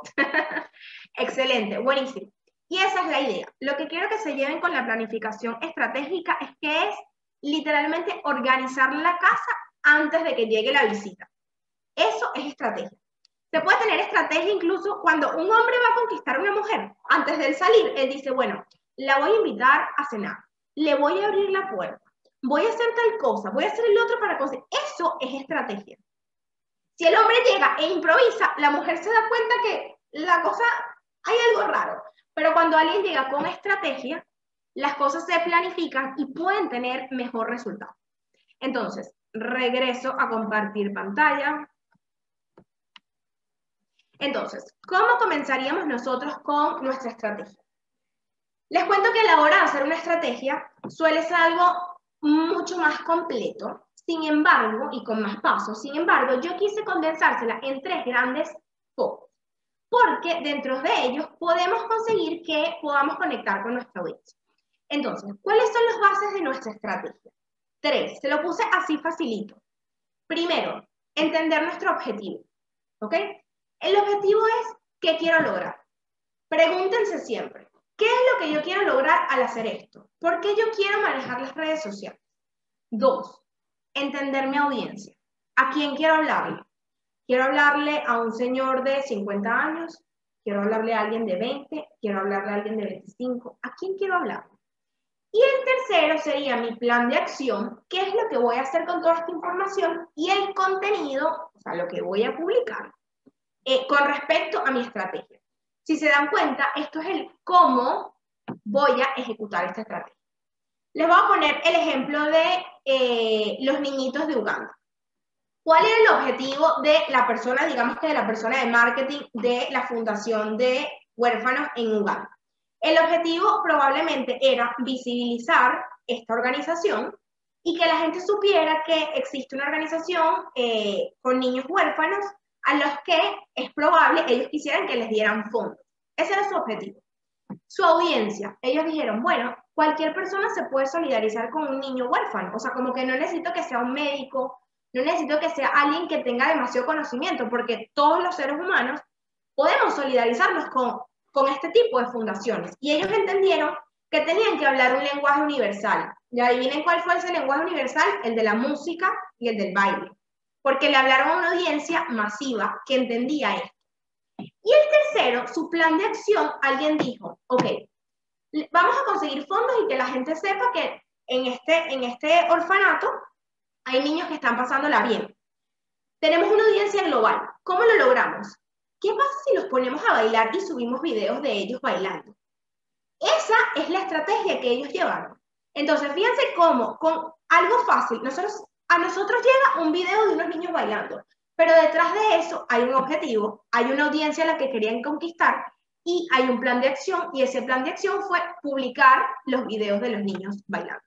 Excelente, buenísimo. Y esa es la idea. Lo que quiero que se lleven con la planificación estratégica es que es literalmente organizar la casa antes de que llegue la visita. Eso es estrategia. Se puede tener estrategia incluso cuando un hombre va a conquistar a una mujer. Antes de él salir, él dice, bueno, la voy a invitar a cenar, le voy a abrir la puerta, voy a hacer tal cosa, voy a hacer el otro para conseguir. Eso es estrategia. Si el hombre llega e improvisa, la mujer se da cuenta que la cosa, hay algo raro. Pero cuando alguien llega con estrategia, las cosas se planifican y pueden tener mejor resultado. Entonces, regreso a compartir pantalla. Entonces, ¿cómo comenzaríamos nosotros con nuestra estrategia? Les cuento que a la hora de hacer una estrategia suele ser algo mucho más completo, sin embargo, y con más pasos. Sin embargo, yo quise condensársela en tres grandes focos, porque dentro de ellos podemos conseguir que podamos conectar con nuestra audiencia. Entonces, ¿cuáles son las bases de nuestra estrategia? Tres, se lo puse así facilito. Primero, entender nuestro objetivo, ¿ok? El objetivo es, ¿qué quiero lograr? Pregúntense siempre, ¿qué es lo que yo quiero lograr al hacer esto? ¿Por qué yo quiero manejar las redes sociales? Dos, entender mi audiencia. ¿A quién quiero hablarle? ¿Quiero hablarle a un señor de cincuenta años? ¿Quiero hablarle a alguien de veinte? ¿Quiero hablarle a alguien de veinticinco? ¿A quién quiero hablarle? Y el tercero sería mi plan de acción, qué es lo que voy a hacer con toda esta información y el contenido, o sea, lo que voy a publicar, eh, con respecto a mi estrategia. Si se dan cuenta, esto es el cómo voy a ejecutar esta estrategia. Les voy a poner el ejemplo de eh, los niñitos de Uganda. ¿Cuál era el objetivo de la persona, digamos que de la persona de marketing de la Fundación de Huérfanos en Uganda? El objetivo probablemente era visibilizar esta organización y que la gente supiera que existe una organización eh, con niños huérfanos a los que es probable ellos quisieran que les dieran fondos. Ese era su objetivo. Su audiencia, ellos dijeron, bueno, cualquier persona se puede solidarizar con un niño huérfano, o sea, como que no necesito que sea un médico, no necesito que sea alguien que tenga demasiado conocimiento, porque todos los seres humanos podemos solidarizarnos con, con este tipo de fundaciones. Y ellos entendieron que tenían que hablar un lenguaje universal. Y adivinen cuál fue ese lenguaje universal, el de la música y el del baile, porque le hablaron a una audiencia masiva que entendía esto. Y el tercero, su plan de acción, alguien dijo, ok, vamos a conseguir fondos y que la gente sepa que en este, en este orfanato hay niños que están pasándola bien. Tenemos una audiencia global. ¿Cómo lo logramos? ¿Qué pasa si los ponemos a bailar y subimos videos de ellos bailando? Esa es la estrategia que ellos llevaron. Entonces, fíjense cómo, con algo fácil, nosotros, a nosotros llega un video de unos niños bailando, pero detrás de eso hay un objetivo, hay una audiencia a la que querían conquistar y hay un plan de acción, y ese plan de acción fue publicar los videos de los niños bailando.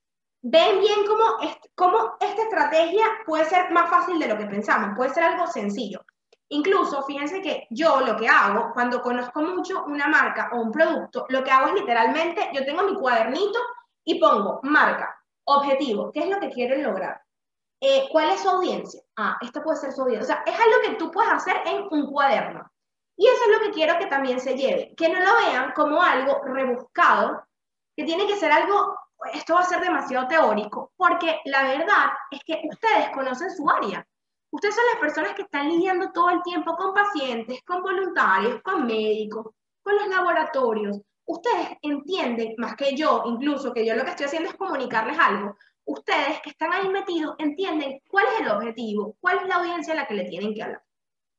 Ven bien cómo, est- cómo esta estrategia puede ser más fácil de lo que pensamos, puede ser algo sencillo. Incluso, fíjense que yo lo que hago, cuando conozco mucho una marca o un producto, lo que hago es literalmente, yo tengo mi cuadernito y pongo marca, objetivo, ¿qué es lo que quieren lograr? Eh, ¿Cuál es su audiencia? Ah, esto puede ser su audiencia. O sea, es algo que tú puedes hacer en un cuaderno. Y eso es lo que quiero que también se lleve, que no lo vean como algo rebuscado, que tiene que ser algo, esto va a ser demasiado teórico, porque la verdad es que ustedes conocen su área. Ustedes son las personas que están lidiando todo el tiempo con pacientes, con voluntarios, con médicos, con los laboratorios. Ustedes entienden, más que yo, incluso que yo lo que estoy haciendo es comunicarles algo. Ustedes que están ahí metidos entienden cuál es el objetivo, cuál es la audiencia a la que le tienen que hablar.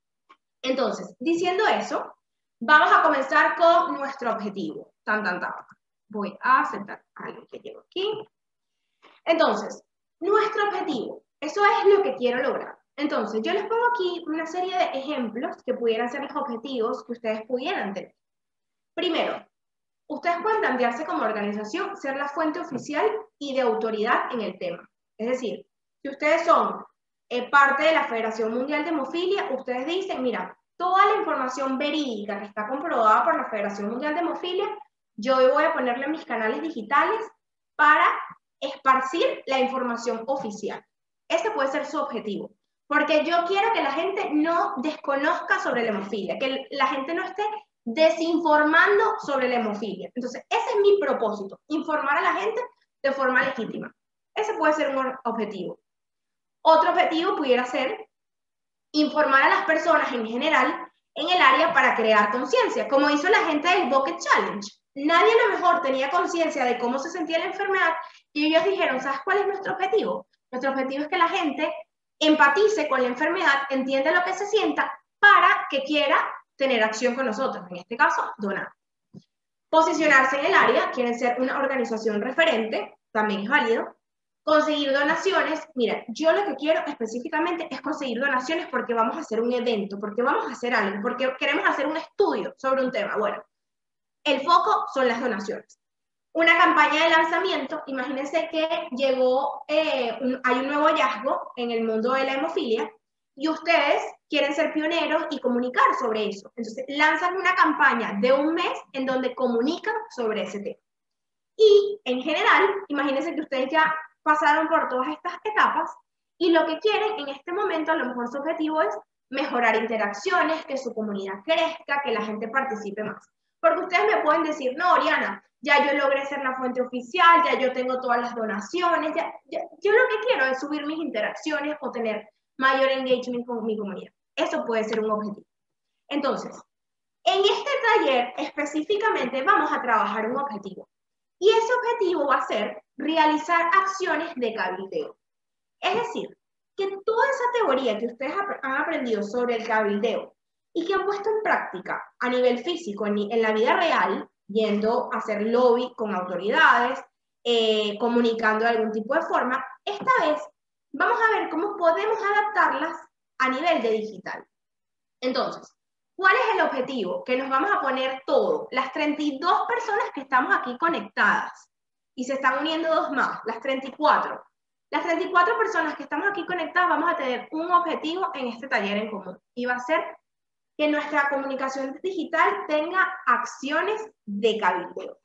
Entonces, diciendo eso, vamos a comenzar con nuestro objetivo. Tan, tan, tan. Voy a aceptar algo que llevo aquí. Entonces, nuestro objetivo, eso es lo que quiero lograr. Entonces, yo les pongo aquí una serie de ejemplos que pudieran ser los objetivos que ustedes pudieran tener. Primero, ustedes pueden plantearse como organización ser la fuente oficial y de autoridad en el tema. Es decir, si ustedes son eh, parte de la Federación Mundial de Hemofilia, ustedes dicen, mira, toda la información verídica que está comprobada por la Federación Mundial de Hemofilia, yo voy a ponerla en mis canales digitales para esparcir la información oficial. Ese puede ser su objetivo. Porque yo quiero que la gente no desconozca sobre la hemofilia, que la gente no esté desinformando sobre la hemofilia. Entonces, ese es mi propósito, informar a la gente de forma legítima. Ese puede ser un objetivo. Otro objetivo pudiera ser informar a las personas en general en el área para crear conciencia, como hizo la gente del Bucket Challenge. Nadie a lo mejor tenía conciencia de cómo se sentía la enfermedad y ellos dijeron, ¿sabes cuál es nuestro objetivo? Nuestro objetivo es que la gente empatice con la enfermedad, entienda lo que se sienta para que quiera tener acción con nosotros, en este caso, donar. Posicionarse en el área, quieren ser una organización referente, también es válido. Conseguir donaciones, mira, yo lo que quiero específicamente es conseguir donaciones porque vamos a hacer un evento, porque vamos a hacer algo, porque queremos hacer un estudio sobre un tema. Bueno, el foco son las donaciones. Una campaña de lanzamiento, imagínense que llegó, eh, un, hay un nuevo hallazgo en el mundo de la hemofilia y ustedes quieren ser pioneros y comunicar sobre eso. Entonces, lanzan una campaña de un mes en donde comunican sobre ese tema. Y, en general, imagínense que ustedes ya pasaron por todas estas etapas y lo que quieren en este momento, a lo mejor su objetivo es mejorar interacciones, que su comunidad crezca, que la gente participe más. Porque ustedes me pueden decir, no, Oriana, ya yo logré ser la fuente oficial, ya yo tengo todas las donaciones, ya, ya, yo lo que quiero es subir mis interacciones o tener mayor engagement con mi comunidad. Eso puede ser un objetivo. Entonces, en este taller específicamente vamos a trabajar un objetivo. Y ese objetivo va a ser realizar acciones de cabildeo. Es decir, que toda esa teoría que ustedes han aprendido sobre el cabildeo y que han puesto en práctica a nivel físico, en, en la vida real, yendo a hacer lobby con autoridades, eh, comunicando de algún tipo de forma. Esta vez vamos a ver cómo podemos adaptarlas a nivel de digital. Entonces, ¿cuál es el objetivo? Que nos vamos a poner todo, las treinta y dos personas que estamos aquí conectadas, y se están uniendo dos más, las treinta y cuatro. Las treinta y cuatro personas que estamos aquí conectadas vamos a tener un objetivo en este taller en común, y va a ser que nuestra comunicación digital tenga acciones de cabildeo.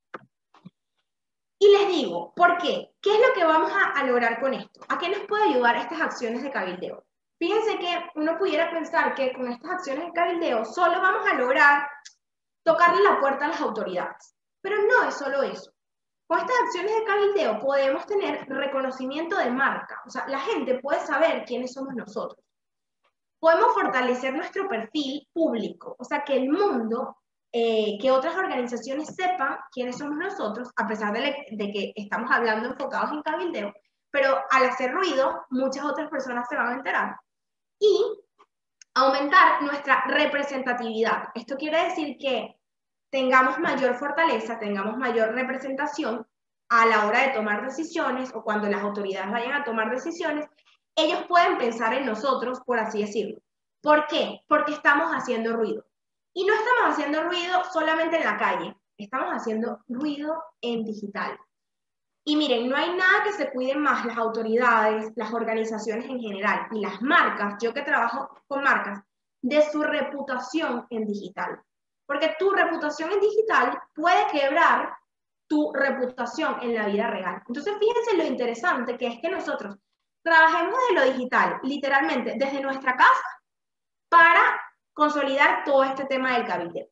Y les digo, ¿por qué? ¿Qué es lo que vamos a, a lograr con esto? ¿A qué nos puede ayudar estas acciones de cabildeo? Fíjense que uno pudiera pensar que con estas acciones de cabildeo solo vamos a lograr tocarle la puerta a las autoridades, pero no es solo eso. Con estas acciones de cabildeo podemos tener reconocimiento de marca, o sea, la gente puede saber quiénes somos nosotros. Podemos fortalecer nuestro perfil público, o sea, que el mundo, eh, que otras organizaciones sepan quiénes somos nosotros, a pesar de, de que estamos hablando enfocados en cabildeo, pero al hacer ruido, muchas otras personas se van a enterar. Y aumentar nuestra representatividad. Esto quiere decir que tengamos mayor fortaleza, tengamos mayor representación a la hora de tomar decisiones o cuando las autoridades vayan a tomar decisiones, ellos pueden pensar en nosotros, por así decirlo. ¿Por qué? Porque estamos haciendo ruido. Y no estamos haciendo ruido solamente en la calle, estamos haciendo ruido en digital. Y miren, no hay nada que se cuiden más las autoridades, las organizaciones en general y las marcas, yo que trabajo con marcas, de su reputación en digital. Porque tu reputación en digital puede quebrar tu reputación en la vida real. Entonces, fíjense lo interesante que es que nosotros trabajemos de lo digital, literalmente, desde nuestra casa, para consolidar todo este tema del cabildeo.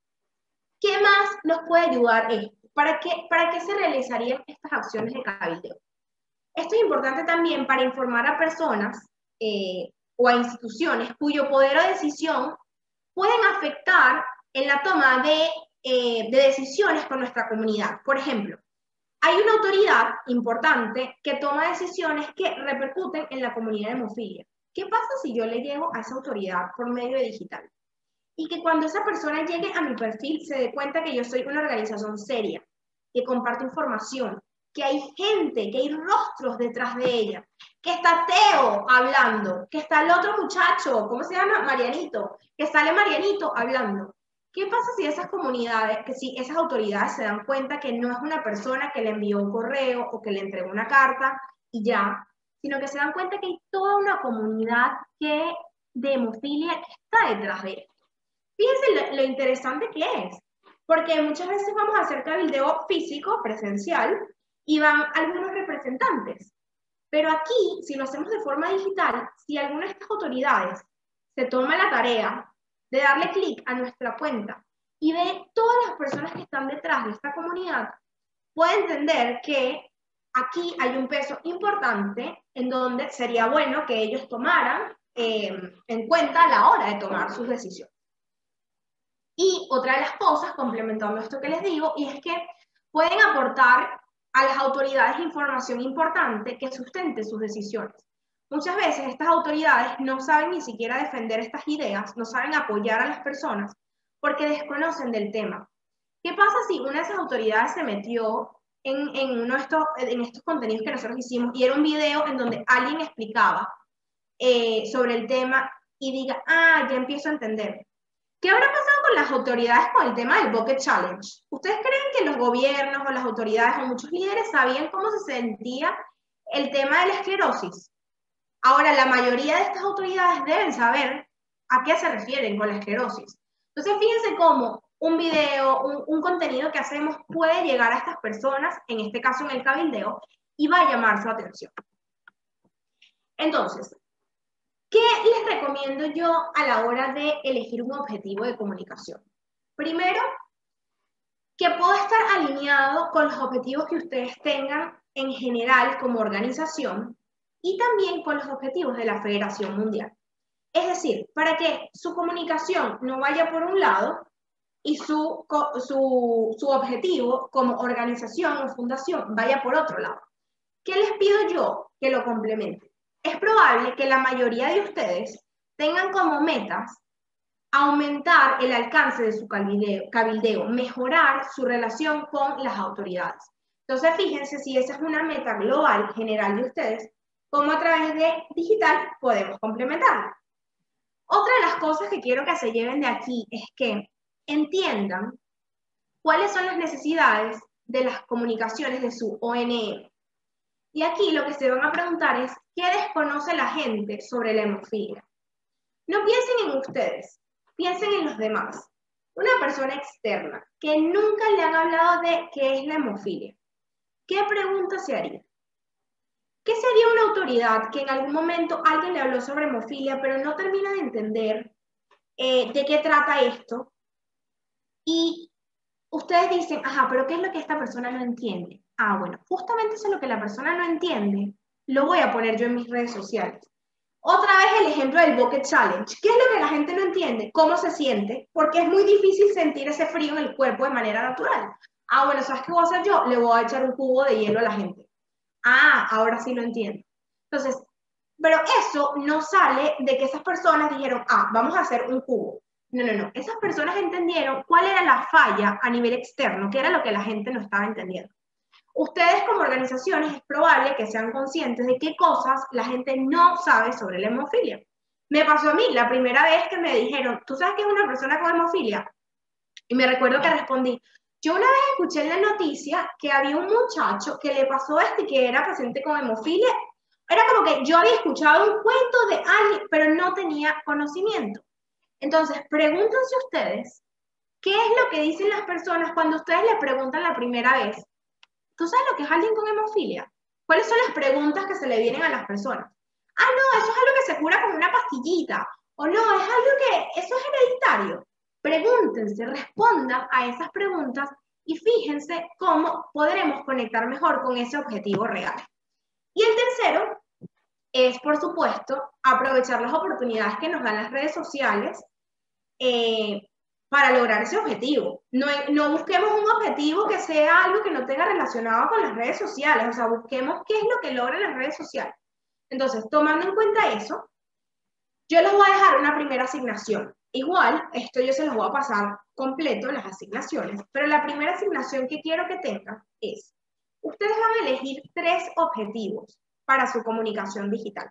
¿Qué más nos puede ayudar esto? ¿Para qué, ¿Para qué se realizarían estas acciones de cabildeo? Esto es importante también para informar a personas eh, o a instituciones cuyo poder o decisión pueden afectar en la toma de, eh, de decisiones con nuestra comunidad. Por ejemplo, hay una autoridad importante que toma decisiones que repercuten en la comunidad de hemofilia. ¿Qué pasa si yo le llego a esa autoridad por medio de digital? Y que cuando esa persona llegue a mi perfil se dé cuenta que yo soy una organización seria, que comparto información, que hay gente, que hay rostros detrás de ella, que está Teo hablando, que está el otro muchacho, ¿cómo se llama? Marianito, que sale Marianito hablando. ¿Qué pasa si esas comunidades, que si esas autoridades se dan cuenta que no es una persona que le envió un correo o que le entregó una carta y ya, sino que se dan cuenta que hay toda una comunidad que, de hemofilia que está detrás de esto? Fíjense lo, lo interesante que es, porque muchas veces vamos a hacer cabildeo físico, presencial, y van algunos representantes. Pero aquí, si lo hacemos de forma digital, si alguna de estas autoridades se toma la tarea de darle clic a nuestra cuenta y ve todas las personas que están detrás de esta comunidad, puede entender que aquí hay un peso importante en donde sería bueno que ellos tomaran eh, en cuenta a la hora de tomar sus decisiones. Y otra de las cosas, complementando esto que les digo, y es que pueden aportar a las autoridades información importante que sustente sus decisiones. Muchas veces estas autoridades no saben ni siquiera defender estas ideas, no saben apoyar a las personas porque desconocen del tema. ¿Qué pasa si una de esas autoridades se metió en, en, uno de estos, en estos contenidos que nosotros hicimos y era un video en donde alguien explicaba eh, sobre el tema y diga, ah, ya empiezo a entender? ¿Qué habrá pasado con las autoridades con el tema del Bucket Challenge? ¿Ustedes creen que los gobiernos o las autoridades o muchos líderes sabían cómo se sentía el tema de la esclerosis? Ahora, la mayoría de estas autoridades deben saber a qué se refieren con la esclerosis. Entonces, fíjense cómo un video, un, un contenido que hacemos puede llegar a estas personas, en este caso en el cabildeo, y va a llamar su atención. Entonces, ¿qué les recomiendo yo a la hora de elegir un objetivo de comunicación? Primero, que pueda estar alineado con los objetivos que ustedes tengan en general como organización y también con los objetivos de la Federación Mundial. Es decir, para que su comunicación no vaya por un lado y su, su, su objetivo como organización o fundación vaya por otro lado. ¿Qué les pido yo? Que lo complementen. Es probable que la mayoría de ustedes tengan como metas aumentar el alcance de su cabildeo, cabildeo, mejorar su relación con las autoridades. Entonces, fíjense si esa es una meta global, general de ustedes, cómo a través de digital podemos complementarla. Otra de las cosas que quiero que se lleven de aquí es que entiendan cuáles son las necesidades de las comunicaciones de su O N M. Y aquí lo que se van a preguntar es, ¿qué desconoce la gente sobre la hemofilia? No piensen en ustedes, piensen en los demás. Una persona externa que nunca le han hablado de qué es la hemofilia. ¿Qué pregunta se haría? ¿Qué sería una autoridad que en algún momento alguien le habló sobre hemofilia, pero no termina de entender eh, de qué trata esto? Y ustedes dicen, ajá, pero ¿qué es lo que esta persona no entiende? Ah, bueno, justamente eso es lo que la persona no entiende, lo voy a poner yo en mis redes sociales. Otra vez el ejemplo del Bucket Challenge. ¿Qué es lo que la gente no entiende? ¿Cómo se siente? Porque es muy difícil sentir ese frío en el cuerpo de manera natural. Ah, bueno, ¿sabes qué voy a hacer yo? Le voy a echar un cubo de hielo a la gente. Ah, ahora sí lo entiendo. Entonces, pero eso no sale de que esas personas dijeron, ah, vamos a hacer un cubo. No, no, no. Esas personas entendieron cuál era la falla a nivel externo, que era lo que la gente no estaba entendiendo. Ustedes como organizaciones es probable que sean conscientes de qué cosas la gente no sabe sobre la hemofilia. Me pasó a mí la primera vez que me dijeron, ¿tú sabes qué es una persona con hemofilia? Y me recuerdo que respondí, yo una vez escuché en la noticia que había un muchacho que le pasó esto y que era paciente con hemofilia. Era como que yo había escuchado un cuento de alguien, pero no tenía conocimiento. Entonces, pregúntense ustedes, ¿qué es lo que dicen las personas cuando ustedes le preguntan la primera vez? ¿Tú sabes lo que es alguien con hemofilia? ¿Cuáles son las preguntas que se le vienen a las personas? Ah, no, eso es algo que se cura con una pastillita. O no, es algo que, eso es hereditario. Pregúntense, respondan a esas preguntas y fíjense cómo podremos conectar mejor con ese objetivo real. Y el tercero es, por supuesto, aprovechar las oportunidades que nos dan las redes sociales eh, para lograr ese objetivo. No, no busquemos un objetivo que sea algo que no tenga relacionado con las redes sociales, o sea, busquemos qué es lo que logran las redes sociales. Entonces, tomando en cuenta eso, yo les voy a dejar una primera asignación. Igual, esto yo se los voy a pasar completo, las asignaciones, pero la primera asignación que quiero que tengan es, ustedes van a elegir tres objetivos para su comunicación digital.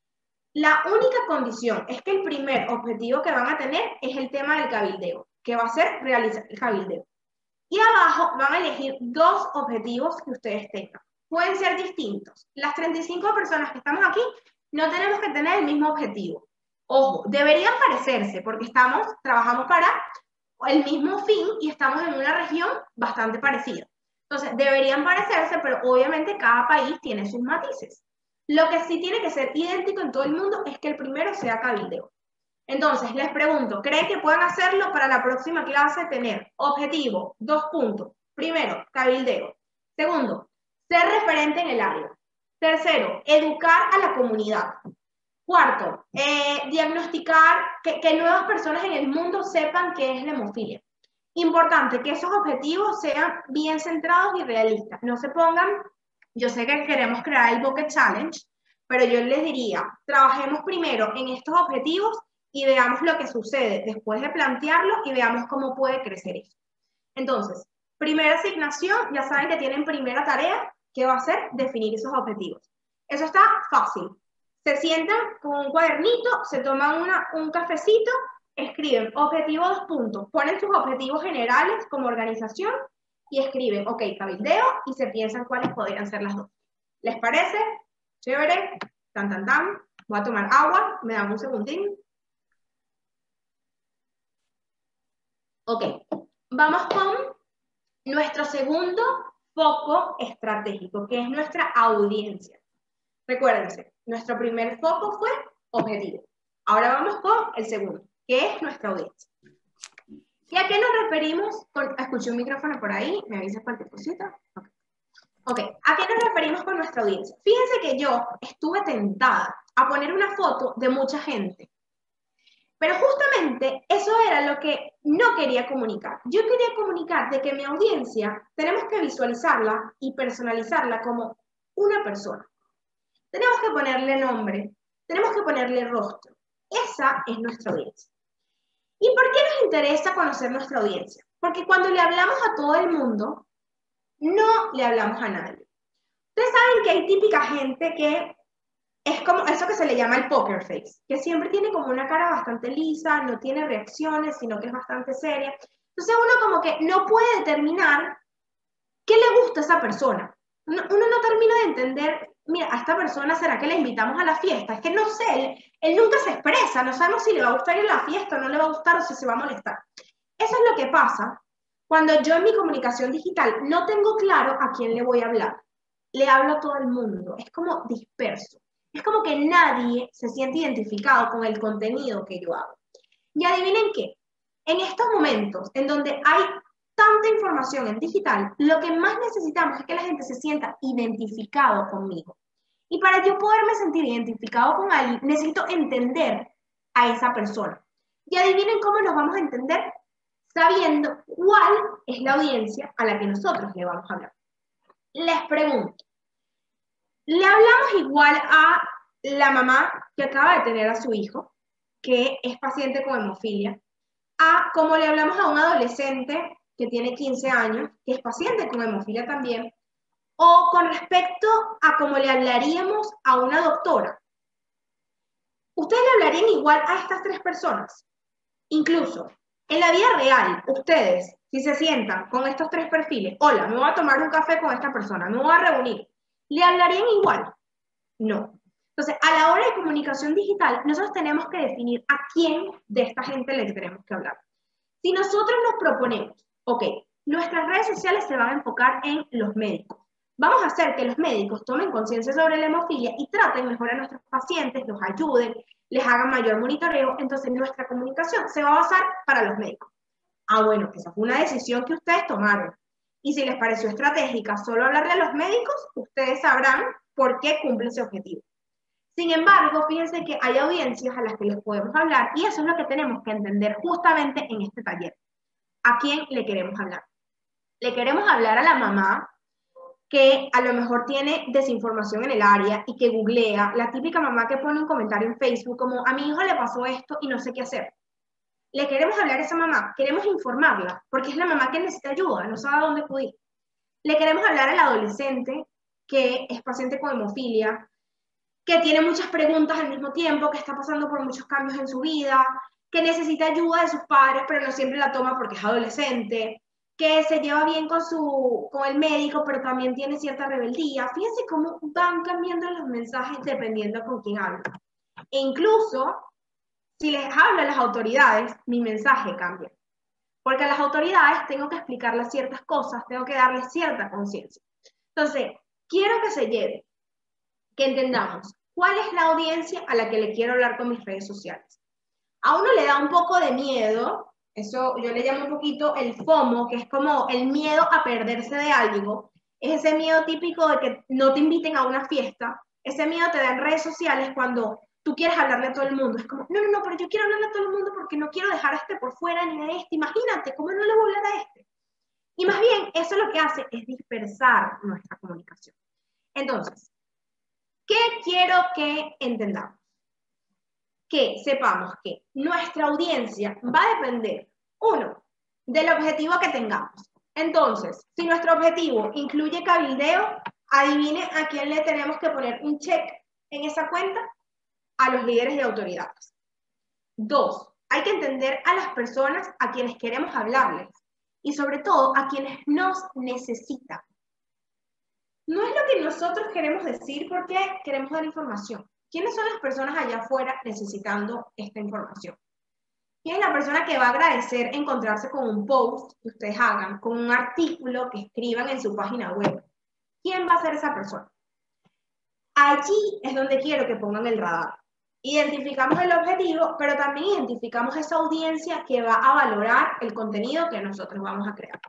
La única condición es que el primer objetivo que van a tener es el tema del cabildeo, que va a ser realizar el cabildeo. Y abajo van a elegir dos objetivos que ustedes tengan. Pueden ser distintos. Las treinta y cinco personas que estamos aquí no tenemos que tener el mismo objetivo. Ojo, deberían parecerse porque estamos, trabajamos para el mismo fin y estamos en una región bastante parecida. Entonces, deberían parecerse, pero obviamente cada país tiene sus matices. Lo que sí tiene que ser idéntico en todo el mundo es que el primero sea cabildeo. Entonces, les pregunto, ¿creen que pueden hacerlo para la próxima clase? Tener objetivo, dos puntos. Primero, cabildeo. Segundo, ser referente en el área. Tercero, educar a la comunidad. Cuarto, eh, diagnosticar, que, que nuevas personas en el mundo sepan qué es la hemofilia. Importante que esos objetivos sean bien centrados y realistas. No se pongan, yo sé que queremos crear el Bucket Challenge, pero yo les diría, trabajemos primero en estos objetivos y veamos lo que sucede después de plantearlo y veamos cómo puede crecer eso. Entonces, primera asignación, ya saben que tienen primera tarea, que va a ser definir esos objetivos. Eso está fácil. Se sientan con un cuadernito, se toman una, un cafecito, escriben objetivo dos puntos, ponen sus objetivos generales como organización y escriben, ok, cabildeo, y se piensan cuáles podrían ser las dos. ¿Les parece? Chévere. Tan, tan, tan. Voy a tomar agua, me dan un segundín. Ok, vamos con nuestro segundo foco estratégico, que es nuestra audiencia. Recuérdense, nuestro primer foco fue objetivo. Ahora vamos con el segundo, que es nuestra audiencia. ¿Y a qué nos referimos? Con, escuché un micrófono por ahí, me avisas cualquier cosita. Okay. ok, ¿a qué nos referimos con nuestra audiencia? Fíjense que yo estuve tentada a poner una foto de mucha gente. Pero justamente eso era lo que no quería comunicar. Yo quería comunicar de que mi audiencia tenemos que visualizarla y personalizarla como una persona. Tenemos que ponerle nombre, tenemos que ponerle rostro. Esa es nuestra audiencia. ¿Y por qué nos interesa conocer nuestra audiencia? Porque cuando le hablamos a todo el mundo, no le hablamos a nadie. Ustedes saben que hay típica gente que es como eso que se le llama el poker face, que siempre tiene como una cara bastante lisa, no tiene reacciones, sino que es bastante seria. Entonces uno como que no puede determinar qué le gusta a esa persona. Uno, uno no termina de entender, mira, a esta persona, ¿será que la invitamos a la fiesta? Es que no sé, él, él nunca se expresa, no sabemos si le va a gustar ir a la fiesta o no le va a gustar o si se va a molestar. Eso es lo que pasa cuando yo en mi comunicación digital no tengo claro a quién le voy a hablar. Le hablo a todo el mundo, es como disperso. Es como que nadie se siente identificado con el contenido que yo hago. Y adivinen qué, en estos momentos en donde hay tanta información en digital, lo que más necesitamos es que la gente se sienta identificado conmigo. Y para yo poderme sentir identificado con alguien, necesito entender a esa persona. Y adivinen cómo nos vamos a entender, sabiendo cuál es la audiencia a la que nosotros le vamos a hablar. Les pregunto, ¿le hablamos igual a la mamá que acaba de tener a su hijo, que es paciente con hemofilia, a como le hablamos a un adolescente que tiene quince años, que es paciente con hemofilia también, o con respecto a cómo le hablaríamos a una doctora? ¿Ustedes le hablarían igual a estas tres personas? Incluso, en la vida real, ustedes, si se sientan con estos tres perfiles, hola, me voy a tomar un café con esta persona, me voy a reunir, ¿le hablarían igual? No. Entonces, a la hora de comunicación digital, nosotros tenemos que definir a quién de esta gente le tenemos que hablar. Si nosotros nos proponemos, ok, nuestras redes sociales se van a enfocar en los médicos. Vamos a hacer que los médicos tomen conciencia sobre la hemofilia y traten mejor a nuestros pacientes, los ayuden, les hagan mayor monitoreo. Entonces, nuestra comunicación se va a basar para los médicos. Ah, bueno, esa fue una decisión que ustedes tomaron. Y si les pareció estratégica solo hablarle a los médicos, ustedes sabrán por qué cumple ese objetivo. Sin embargo, fíjense que hay audiencias a las que les podemos hablar y eso es lo que tenemos que entender justamente en este taller. ¿A quién le queremos hablar? Le queremos hablar a la mamá que a lo mejor tiene desinformación en el área y que googlea, la típica mamá que pone un comentario en Facebook como a mi hijo le pasó esto y no sé qué hacer. Le queremos hablar a esa mamá, queremos informarla, porque es la mamá que necesita ayuda, no sabe a dónde acudir. Le queremos hablar al adolescente que es paciente con hemofilia, que tiene muchas preguntas al mismo tiempo, que está pasando por muchos cambios en su vida, que necesita ayuda de sus padres, pero no siempre la toma porque es adolescente, que se lleva bien con, su, con el médico, pero también tiene cierta rebeldía. Fíjense cómo van cambiando los mensajes dependiendo con quién hablo. E incluso, si les hablo a las autoridades, mi mensaje cambia. Porque a las autoridades tengo que explicarles ciertas cosas, tengo que darles cierta conciencia. Entonces, quiero que se lleve, que entendamos cuál es la audiencia a la que le quiero hablar con mis redes sociales. A uno le da un poco de miedo, eso yo le llamo un poquito el FOMO, que es como el miedo a perderse de algo, es ese miedo típico de que no te inviten a una fiesta, ese miedo te da en redes sociales cuando tú quieres hablarle a todo el mundo, es como, no, no, no, pero yo quiero hablarle a todo el mundo porque no quiero dejar a este por fuera ni a este, imagínate, ¿cómo no le voy a hablar a este? Y más bien, eso lo que hace es dispersar nuestra comunicación. Entonces, ¿qué quiero que entendamos? Que sepamos que nuestra audiencia va a depender, uno, del objetivo que tengamos. Entonces, si nuestro objetivo incluye cabildeo, adivine a quién le tenemos que poner un check en esa cuenta, a los líderes y autoridades. Dos, hay que entender a las personas a quienes queremos hablarles y sobre todo a quienes nos necesitan. No es lo que nosotros queremos decir porque queremos dar información. ¿Quiénes son las personas allá afuera necesitando esta información? ¿Quién es la persona que va a agradecer encontrarse con un post que ustedes hagan, con un artículo que escriban en su página web? ¿Quién va a ser esa persona? Allí es donde quiero que pongan el radar. Identificamos el objetivo, pero también identificamos esa audiencia que va a valorar el contenido que nosotros vamos a crear.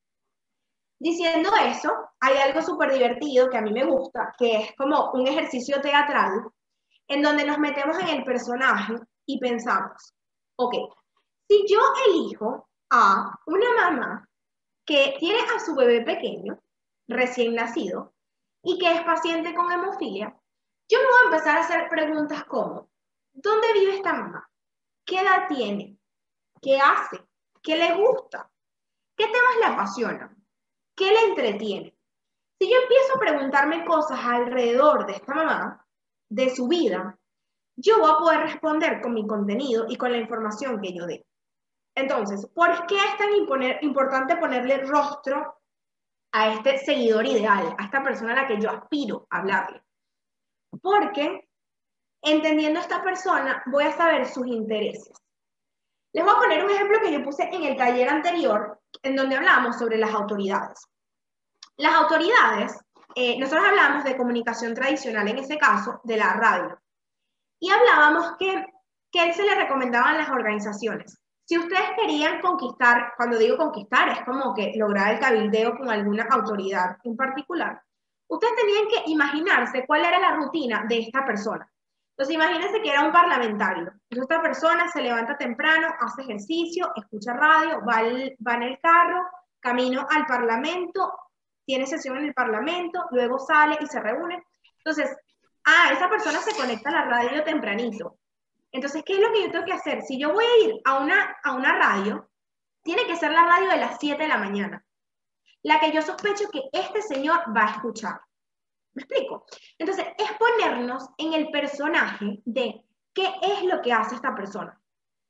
Diciendo eso, hay algo súper divertido que a mí me gusta, que es como un ejercicio teatral, en donde nos metemos en el personaje y pensamos, ok, si yo elijo a una mamá que tiene a su bebé pequeño, recién nacido, y que es paciente con hemofilia, yo me voy a empezar a hacer preguntas como, ¿dónde vive esta mamá? ¿Qué edad tiene? ¿Qué hace? ¿Qué le gusta? ¿Qué temas le apasionan? ¿Qué le entretiene? Si yo empiezo a preguntarme cosas alrededor de esta mamá, de su vida, yo voy a poder responder con mi contenido y con la información que yo dé. Entonces, ¿por qué es tan imponer, importante ponerle rostro a este seguidor ideal, a esta persona a la que yo aspiro a hablarle? Porque entendiendo a esta persona, voy a saber sus intereses. Les voy a poner un ejemplo que yo puse en el taller anterior, en donde hablamos sobre las autoridades. Las autoridades, eh, nosotros hablamos de comunicación tradicional, en ese caso, de la radio. Y hablábamos que, que se le recomendaban a las organizaciones. Si ustedes querían conquistar, cuando digo conquistar, es como que lograr el cabildeo con alguna autoridad en particular, ustedes tenían que imaginarse cuál era la rutina de esta persona. Entonces, imagínense que era un parlamentario. Entonces, esta persona se levanta temprano, hace ejercicio, escucha radio, va, al, va en el carro, camino al parlamento, tiene sesión en el parlamento, luego sale y se reúne. Entonces, ah, esa persona se conecta a la radio tempranito. Entonces, ¿qué es lo que yo tengo que hacer? Si yo voy a ir a una, a una radio, tiene que ser la radio de las siete de la mañana, la que yo sospecho que este señor va a escuchar. ¿Me explico? Entonces, es ponernos en el personaje de qué es lo que hace esta persona.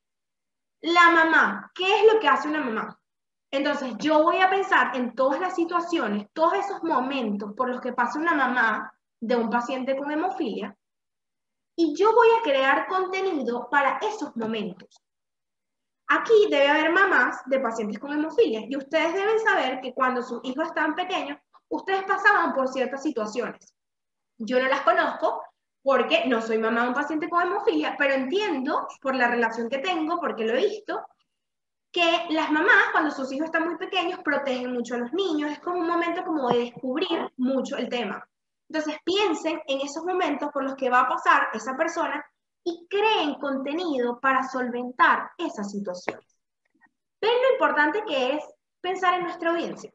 La mamá, ¿qué es lo que hace una mamá? Entonces, yo voy a pensar en todas las situaciones, todos esos momentos por los que pasa una mamá de un paciente con hemofilia, y yo voy a crear contenido para esos momentos. Aquí debe haber mamás de pacientes con hemofilia, y ustedes deben saber que cuando sus hijos estaban pequeños, ustedes pasaban por ciertas situaciones. Yo no las conozco porque no soy mamá de un paciente con hemofilia, pero entiendo por la relación que tengo, porque lo he visto, que las mamás cuando sus hijos están muy pequeños protegen mucho a los niños. Es como un momento como de descubrir mucho el tema. Entonces piensen en esos momentos por los que va a pasar esa persona y creen contenido para solventar esas situaciones. ¿Ven lo importante que es pensar en nuestra audiencia?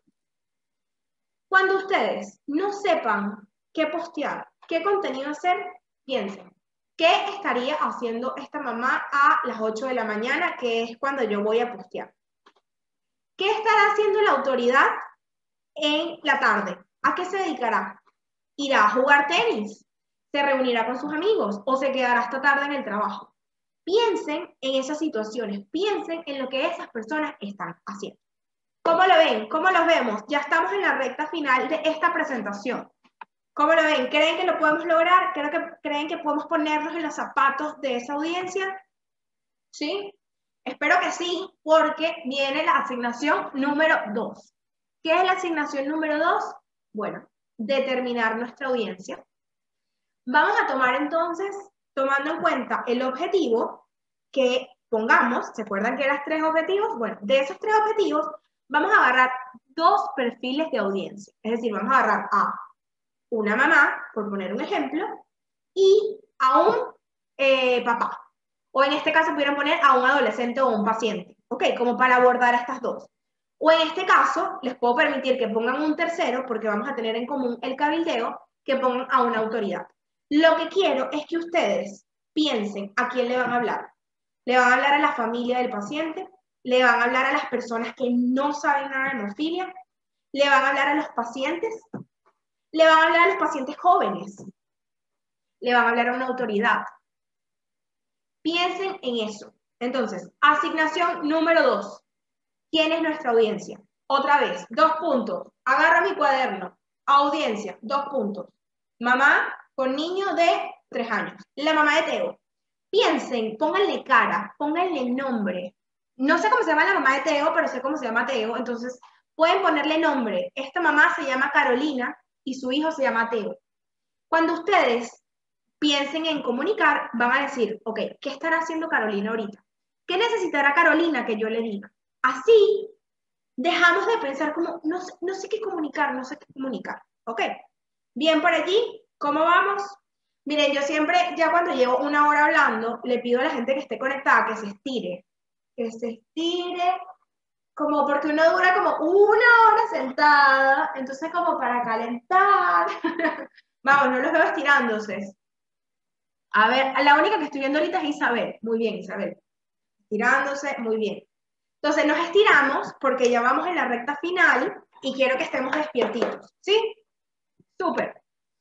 Cuando ustedes no sepan qué postear, qué contenido hacer, piensen, ¿qué estaría haciendo esta mamá a las ocho de la mañana, que es cuando yo voy a postear? ¿Qué estará haciendo la autoridad en la tarde? ¿A qué se dedicará? ¿Irá a jugar tenis? ¿Se reunirá con sus amigos? ¿O se quedará hasta tarde en el trabajo? Piensen en esas situaciones, piensen en lo que esas personas están haciendo. ¿Cómo lo ven? ¿Cómo los vemos? Ya estamos en la recta final de esta presentación. ¿Cómo lo ven? ¿Creen que lo podemos lograr? ¿Creen que, ¿creen que podemos ponernos en los zapatos de esa audiencia? ¿Sí? Espero que sí, porque viene la asignación número dos. ¿Qué es la asignación número dos? Bueno, determinar nuestra audiencia. Vamos a tomar entonces, tomando en cuenta el objetivo que pongamos, ¿se acuerdan que eran tres objetivos? Bueno, de esos tres objetivos, vamos a agarrar dos perfiles de audiencia. Es decir, vamos a agarrar a una mamá, por poner un ejemplo, y a un eh, papá. O en este caso pudieran poner a un adolescente o un paciente. ¿Ok? Como para abordar a estas dos. O en este caso, les puedo permitir que pongan un tercero, porque vamos a tener en común el cabildeo, que pongan a una autoridad. Lo que quiero es que ustedes piensen a quién le van a hablar. ¿Le van a hablar a la familia del paciente? ¿Le van a hablar a las personas que no saben nada de hemofilia? ¿Le van a hablar a los pacientes? ¿Le van a hablar a los pacientes jóvenes? ¿Le van a hablar a una autoridad? Piensen en eso. Entonces, asignación número dos. ¿Quién es nuestra audiencia? Otra vez, dos puntos. Agarra mi cuaderno. Audiencia, dos puntos. Mamá con niño de tres años. La mamá de Teo. Piensen, pónganle cara, pónganle nombre. No sé cómo se llama la mamá de Teo, pero sé cómo se llama Teo. Entonces, pueden ponerle nombre. Esta mamá se llama Carolina y su hijo se llama Teo. Cuando ustedes piensen en comunicar, van a decir, ok, ¿qué estará haciendo Carolina ahorita? ¿Qué necesitará Carolina que yo le diga? Así, dejamos de pensar como, no, no sé qué comunicar, no sé qué comunicar. ¿Ok? Bien por allí, ¿cómo vamos? Miren, yo siempre, ya cuando llevo una hora hablando, le pido a la gente que esté conectada que se estire. Que se estire, como porque uno dura como una hora sentada, entonces como para calentar. Vamos, no los veo estirándose. A ver, la única que estoy viendo ahorita es Isabel. Muy bien, Isabel. estirándose, muy bien. Entonces nos estiramos porque ya vamos en la recta final y quiero que estemos despiertitos, ¿sí? Súper.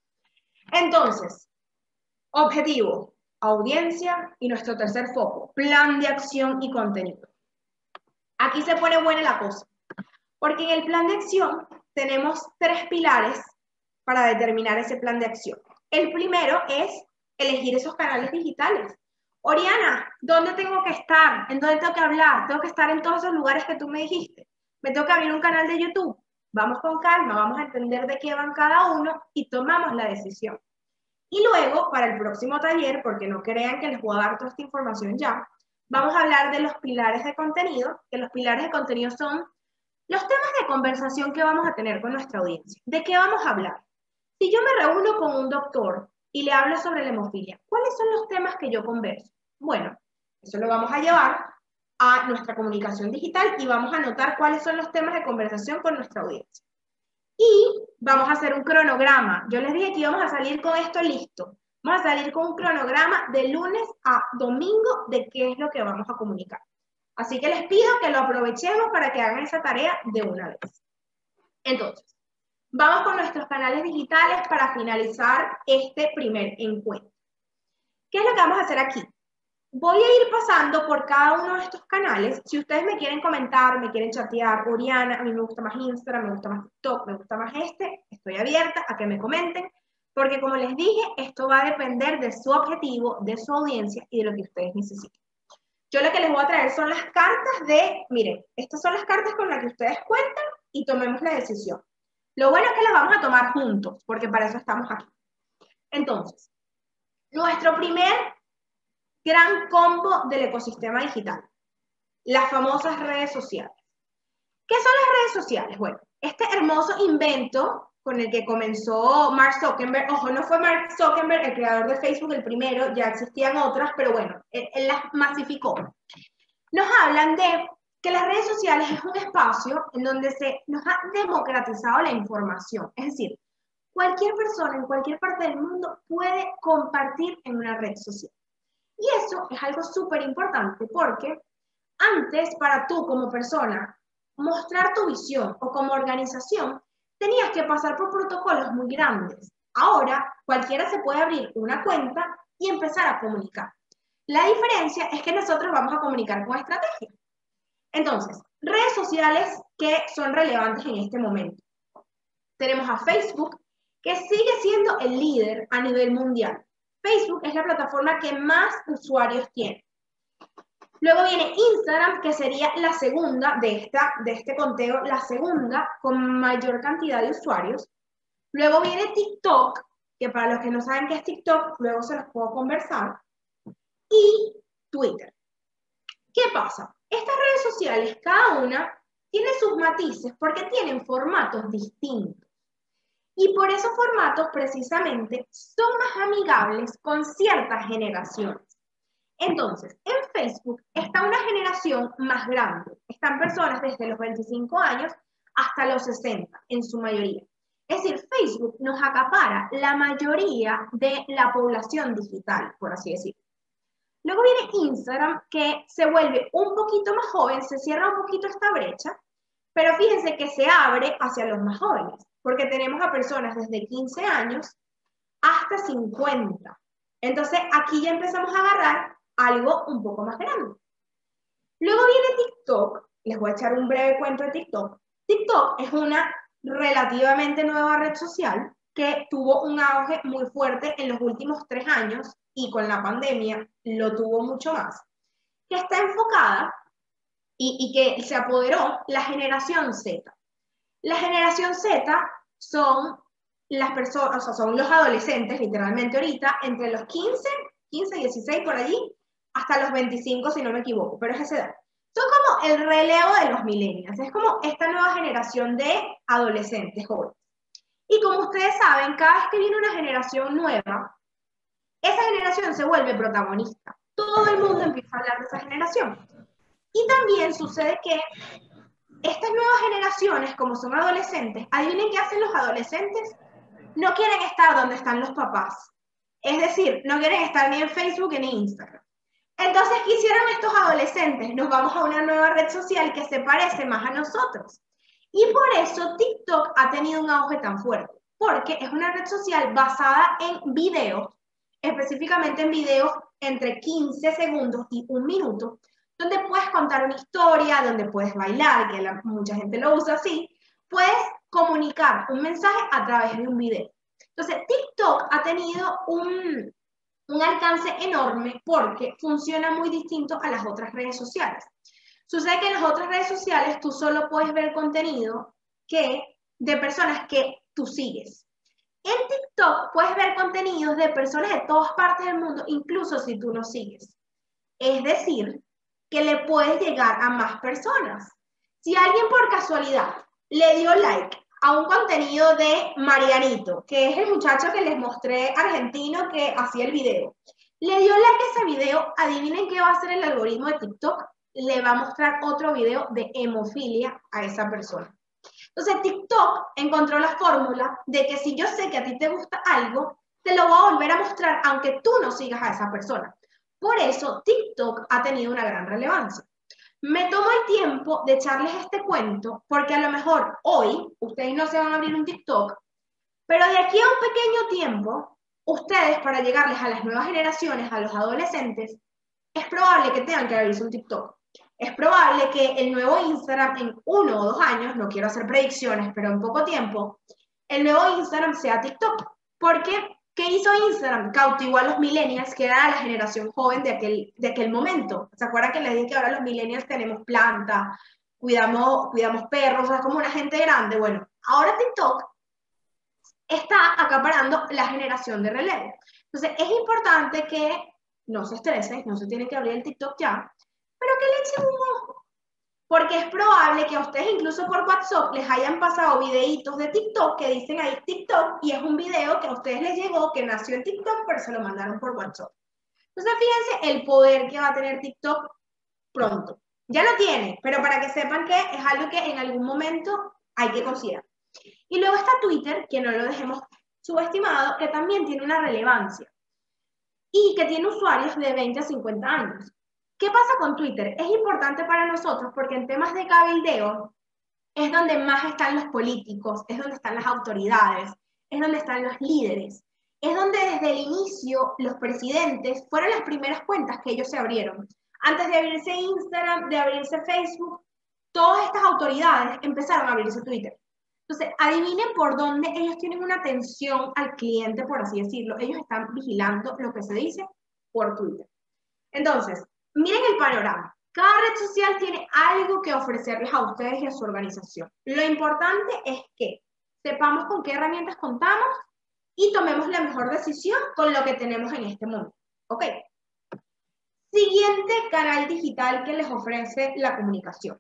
Entonces, objetivo, audiencia y nuestro tercer foco, plan de acción y contenido. Aquí se pone buena la cosa, porque en el plan de acción tenemos tres pilares para determinar ese plan de acción. El primero es elegir esos canales digitales. Oriana, ¿dónde tengo que estar? ¿En dónde tengo que hablar? Tengo que estar en todos esos lugares que tú me dijiste. Me tengo que abrir un canal de YouTube. Vamos con calma, vamos a entender de qué van cada uno y tomamos la decisión. Y luego, para el próximo taller, porque no crean que les voy a dar toda esta información ya, vamos a hablar de los pilares de contenido, que los pilares de contenido son los temas de conversación que vamos a tener con nuestra audiencia. ¿De qué vamos a hablar? Si yo me reúno con un doctor y le hablo sobre la hemofilia, ¿cuáles son los temas que yo converso? Bueno, eso lo vamos a llevar a nuestra comunicación digital y vamos a anotar cuáles son los temas de conversación con nuestra audiencia. Y vamos a hacer un cronograma. Yo les dije que íbamos a salir con esto listo. Vamos a salir con un cronograma de lunes a domingo de qué es lo que vamos a comunicar. Así que les pido que lo aprovechemos para que hagan esa tarea de una vez. Entonces, vamos con nuestros canales digitales para finalizar este primer encuentro. ¿Qué es lo que vamos a hacer aquí? Voy a ir pasando por cada uno de estos canales. Si ustedes me quieren comentar, me quieren chatear, Oriana, a mí me gusta más Instagram, me gusta más TikTok, me gusta más este, estoy abierta a que me comenten, porque como les dije, esto va a depender de su objetivo, de su audiencia y de lo que ustedes necesiten. Yo lo que les voy a traer son las cartas de, miren, estas son las cartas con las que ustedes cuentan y tomemos la decisión. Lo bueno es que las vamos a tomar juntos, porque para eso estamos aquí. Entonces, nuestro primer gran combo del ecosistema digital, las famosas redes sociales. ¿Qué son las redes sociales? Bueno, este hermoso invento con el que comenzó Mark Zuckerberg, ojo, no fue Mark Zuckerberg el creador de Facebook el primero, ya existían otras, pero bueno, él, él las masificó. Nos hablan de que las redes sociales es un espacio en donde se nos ha democratizado la información, es decir, cualquier persona en cualquier parte del mundo puede compartir en una red social. Y eso es algo súper importante porque antes para tú como persona mostrar tu visión o como organización tenías que pasar por protocolos muy grandes. Ahora cualquiera se puede abrir una cuenta y empezar a comunicar. La diferencia es que nosotros vamos a comunicar con estrategia. Entonces, redes sociales que son relevantes en este momento. Tenemos a Facebook, que sigue siendo el líder a nivel mundial. Facebook es la plataforma que más usuarios tiene. Luego viene Instagram, que sería la segunda de, esta, de este conteo, la segunda con mayor cantidad de usuarios. Luego viene TikTok, que para los que no saben qué es TikTok, luego se los puedo conversar. Y Twitter. ¿Qué pasa? Estas redes sociales, cada una, tiene sus matices porque tienen formatos distintos. Y por esos formatos, precisamente, son más amigables con ciertas generaciones. Entonces, en Facebook está una generación más grande. Están personas desde los veinticinco años hasta los sesenta, en su mayoría. Es decir, Facebook nos acapara la mayoría de la población digital, por así decirlo. Luego viene Instagram, que se vuelve un poquito más joven, se cierra un poquito esta brecha, pero fíjense que se abre hacia los más jóvenes, porque tenemos a personas desde quince años hasta cincuenta. Entonces, aquí ya empezamos a agarrar algo un poco más grande. Luego viene TikTok. Les voy a echar un breve cuento de TikTok. TikTok es una relativamente nueva red social que tuvo un auge muy fuerte en los últimos tres años y con la pandemia lo tuvo mucho más, que está enfocada y, y que se apoderó la generación Z. La generación Z son las personas, o sea, son los adolescentes, literalmente ahorita, entre los quince, quince, dieciséis por allí, hasta los veinticinco, si no me equivoco, pero es esa edad. Son como el relevo de los millennials, es como esta nueva generación de adolescentes jóvenes. Y como ustedes saben, cada vez que viene una generación nueva, esa generación se vuelve protagonista. Todo el mundo empieza a hablar de esa generación. Y también sucede que estas nuevas generaciones, como son adolescentes, adivinen qué hacen los adolescentes, no quieren estar donde están los papás. Es decir, no quieren estar ni en Facebook ni en Instagram. Entonces, ¿qué hicieron estos adolescentes? Nos vamos a una nueva red social que se parece más a nosotros. Y por eso TikTok ha tenido un auge tan fuerte, porque es una red social basada en videos, específicamente en videos entre quince segundos y un minuto, donde puedes contar una historia, donde puedes bailar, que la, mucha gente lo usa así, puedes comunicar un mensaje a través de un video. Entonces, TikTok ha tenido un, un alcance enorme porque funciona muy distinto a las otras redes sociales. Sucede que en las otras redes sociales tú solo puedes ver contenido que, de personas que tú sigues. En TikTok puedes ver contenidos de personas de todas partes del mundo, incluso si tú no sigues. Es decir, que le puedes llegar a más personas. Si alguien por casualidad le dio like a un contenido de Marianito, que es el muchacho que les mostré argentino que hacía el video, le dio like a ese video, adivinen qué va a hacer el algoritmo de TikTok, le va a mostrar otro video de hemofilia a esa persona. Entonces TikTok encontró la fórmula de que si yo sé que a ti te gusta algo, te lo voy a volver a mostrar aunque tú no sigas a esa persona. Por eso TikTok ha tenido una gran relevancia. Me tomo el tiempo de echarles este cuento porque a lo mejor hoy ustedes no se van a abrir un TikTok, pero de aquí a un pequeño tiempo, ustedes para llegarles a las nuevas generaciones, a los adolescentes, es probable que tengan que abrirse un TikTok. Es probable que el nuevo Instagram en uno o dos años, no quiero hacer predicciones, pero en poco tiempo, el nuevo Instagram sea TikTok. Porque, ¿qué hizo Instagram? Cautivó a los millennials, que era la generación joven de aquel, de aquel momento. ¿Se acuerdan que les dije que ahora los millennials tenemos plantas, cuidamos, cuidamos perros, o sea, como una gente grande? Bueno, ahora TikTok está acaparando la generación de relevo. Entonces, es importante que no se estresen, no se tienen que abrir el TikTok ya, pero que le echen un ojo, porque es probable que a ustedes incluso por WhatsApp les hayan pasado videitos de TikTok que dicen ahí TikTok y es un video que a ustedes les llegó, que nació en TikTok, pero se lo mandaron por WhatsApp. Entonces fíjense el poder que va a tener TikTok pronto. Ya lo tiene, pero para que sepan que es algo que en algún momento hay que considerar. Y luego está Twitter, que no lo dejemos subestimado, que también tiene una relevancia y que tiene usuarios de veinte a cincuenta años. ¿Qué pasa con Twitter? Es importante para nosotros porque en temas de cabildeo es donde más están los políticos, es donde están las autoridades, es donde están los líderes, es donde desde el inicio los presidentes fueron las primeras cuentas que ellos se abrieron. Antes de abrirse Instagram, de abrirse Facebook, todas estas autoridades empezaron a abrirse Twitter. Entonces, adivinen por dónde ellos tienen una atención al cliente, por así decirlo. Ellos están vigilando lo que se dice por Twitter. Entonces, miren el panorama. Cada red social tiene algo que ofrecerles a ustedes y a su organización. Lo importante es que sepamos con qué herramientas contamos y tomemos la mejor decisión con lo que tenemos en este momento. ¿Ok? Siguiente canal digital que les ofrece la comunicación.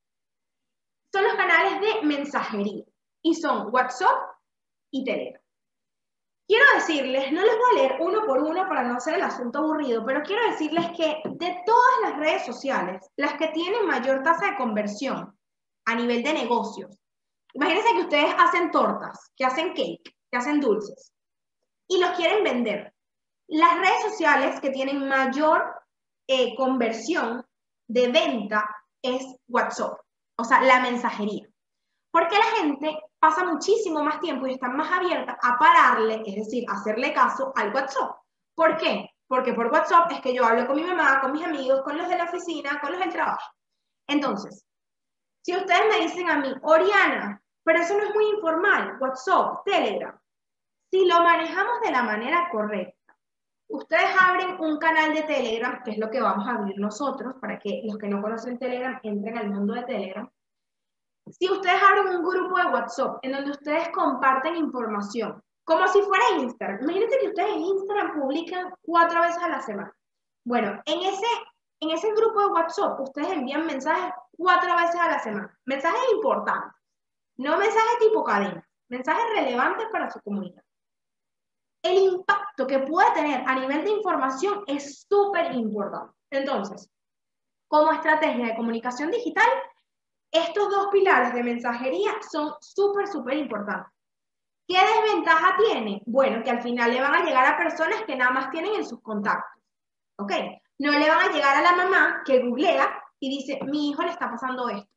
Son los canales de mensajería. Y son WhatsApp y Telegram. Quiero decirles, no les voy a leer uno por uno para no hacer el asunto aburrido, pero quiero decirles que de todas las redes sociales, las que tienen mayor tasa de conversión a nivel de negocios, imagínense que ustedes hacen tortas, que hacen cake, que hacen dulces, y los quieren vender. Las redes sociales que tienen mayor eh, conversión de venta es WhatsApp, o sea, la mensajería. Porque la gente pasa muchísimo más tiempo y está más abierta a pararle, es decir, a hacerle caso al WhatsApp. ¿Por qué? Porque por WhatsApp es que yo hablo con mi mamá, con mis amigos, con los de la oficina, con los del trabajo. Entonces, si ustedes me dicen a mí, Oriana, pero eso no es muy informal, WhatsApp, Telegram, si lo manejamos de la manera correcta, ustedes abren un canal de Telegram, que es lo que vamos a abrir nosotros, para que los que no conocen Telegram entren al mundo de Telegram. Si ustedes abren un grupo de WhatsApp en donde ustedes comparten información, como si fuera Instagram. Imagínense que ustedes en Instagram publican cuatro veces a la semana. Bueno, en ese, en ese grupo de WhatsApp ustedes envían mensajes cuatro veces a la semana. Mensajes importantes, no mensajes tipo cadena, mensajes relevantes para su comunidad. El impacto que puede tener a nivel de información es súper importante. Entonces, como estrategia de comunicación digital, estos dos pilares de mensajería son súper, súper importantes. ¿Qué desventaja tiene? Bueno, que al final le van a llegar a personas que nada más tienen en sus contactos. ¿Ok? No le van a llegar a la mamá que googlea y dice, mi hijo le está pasando esto.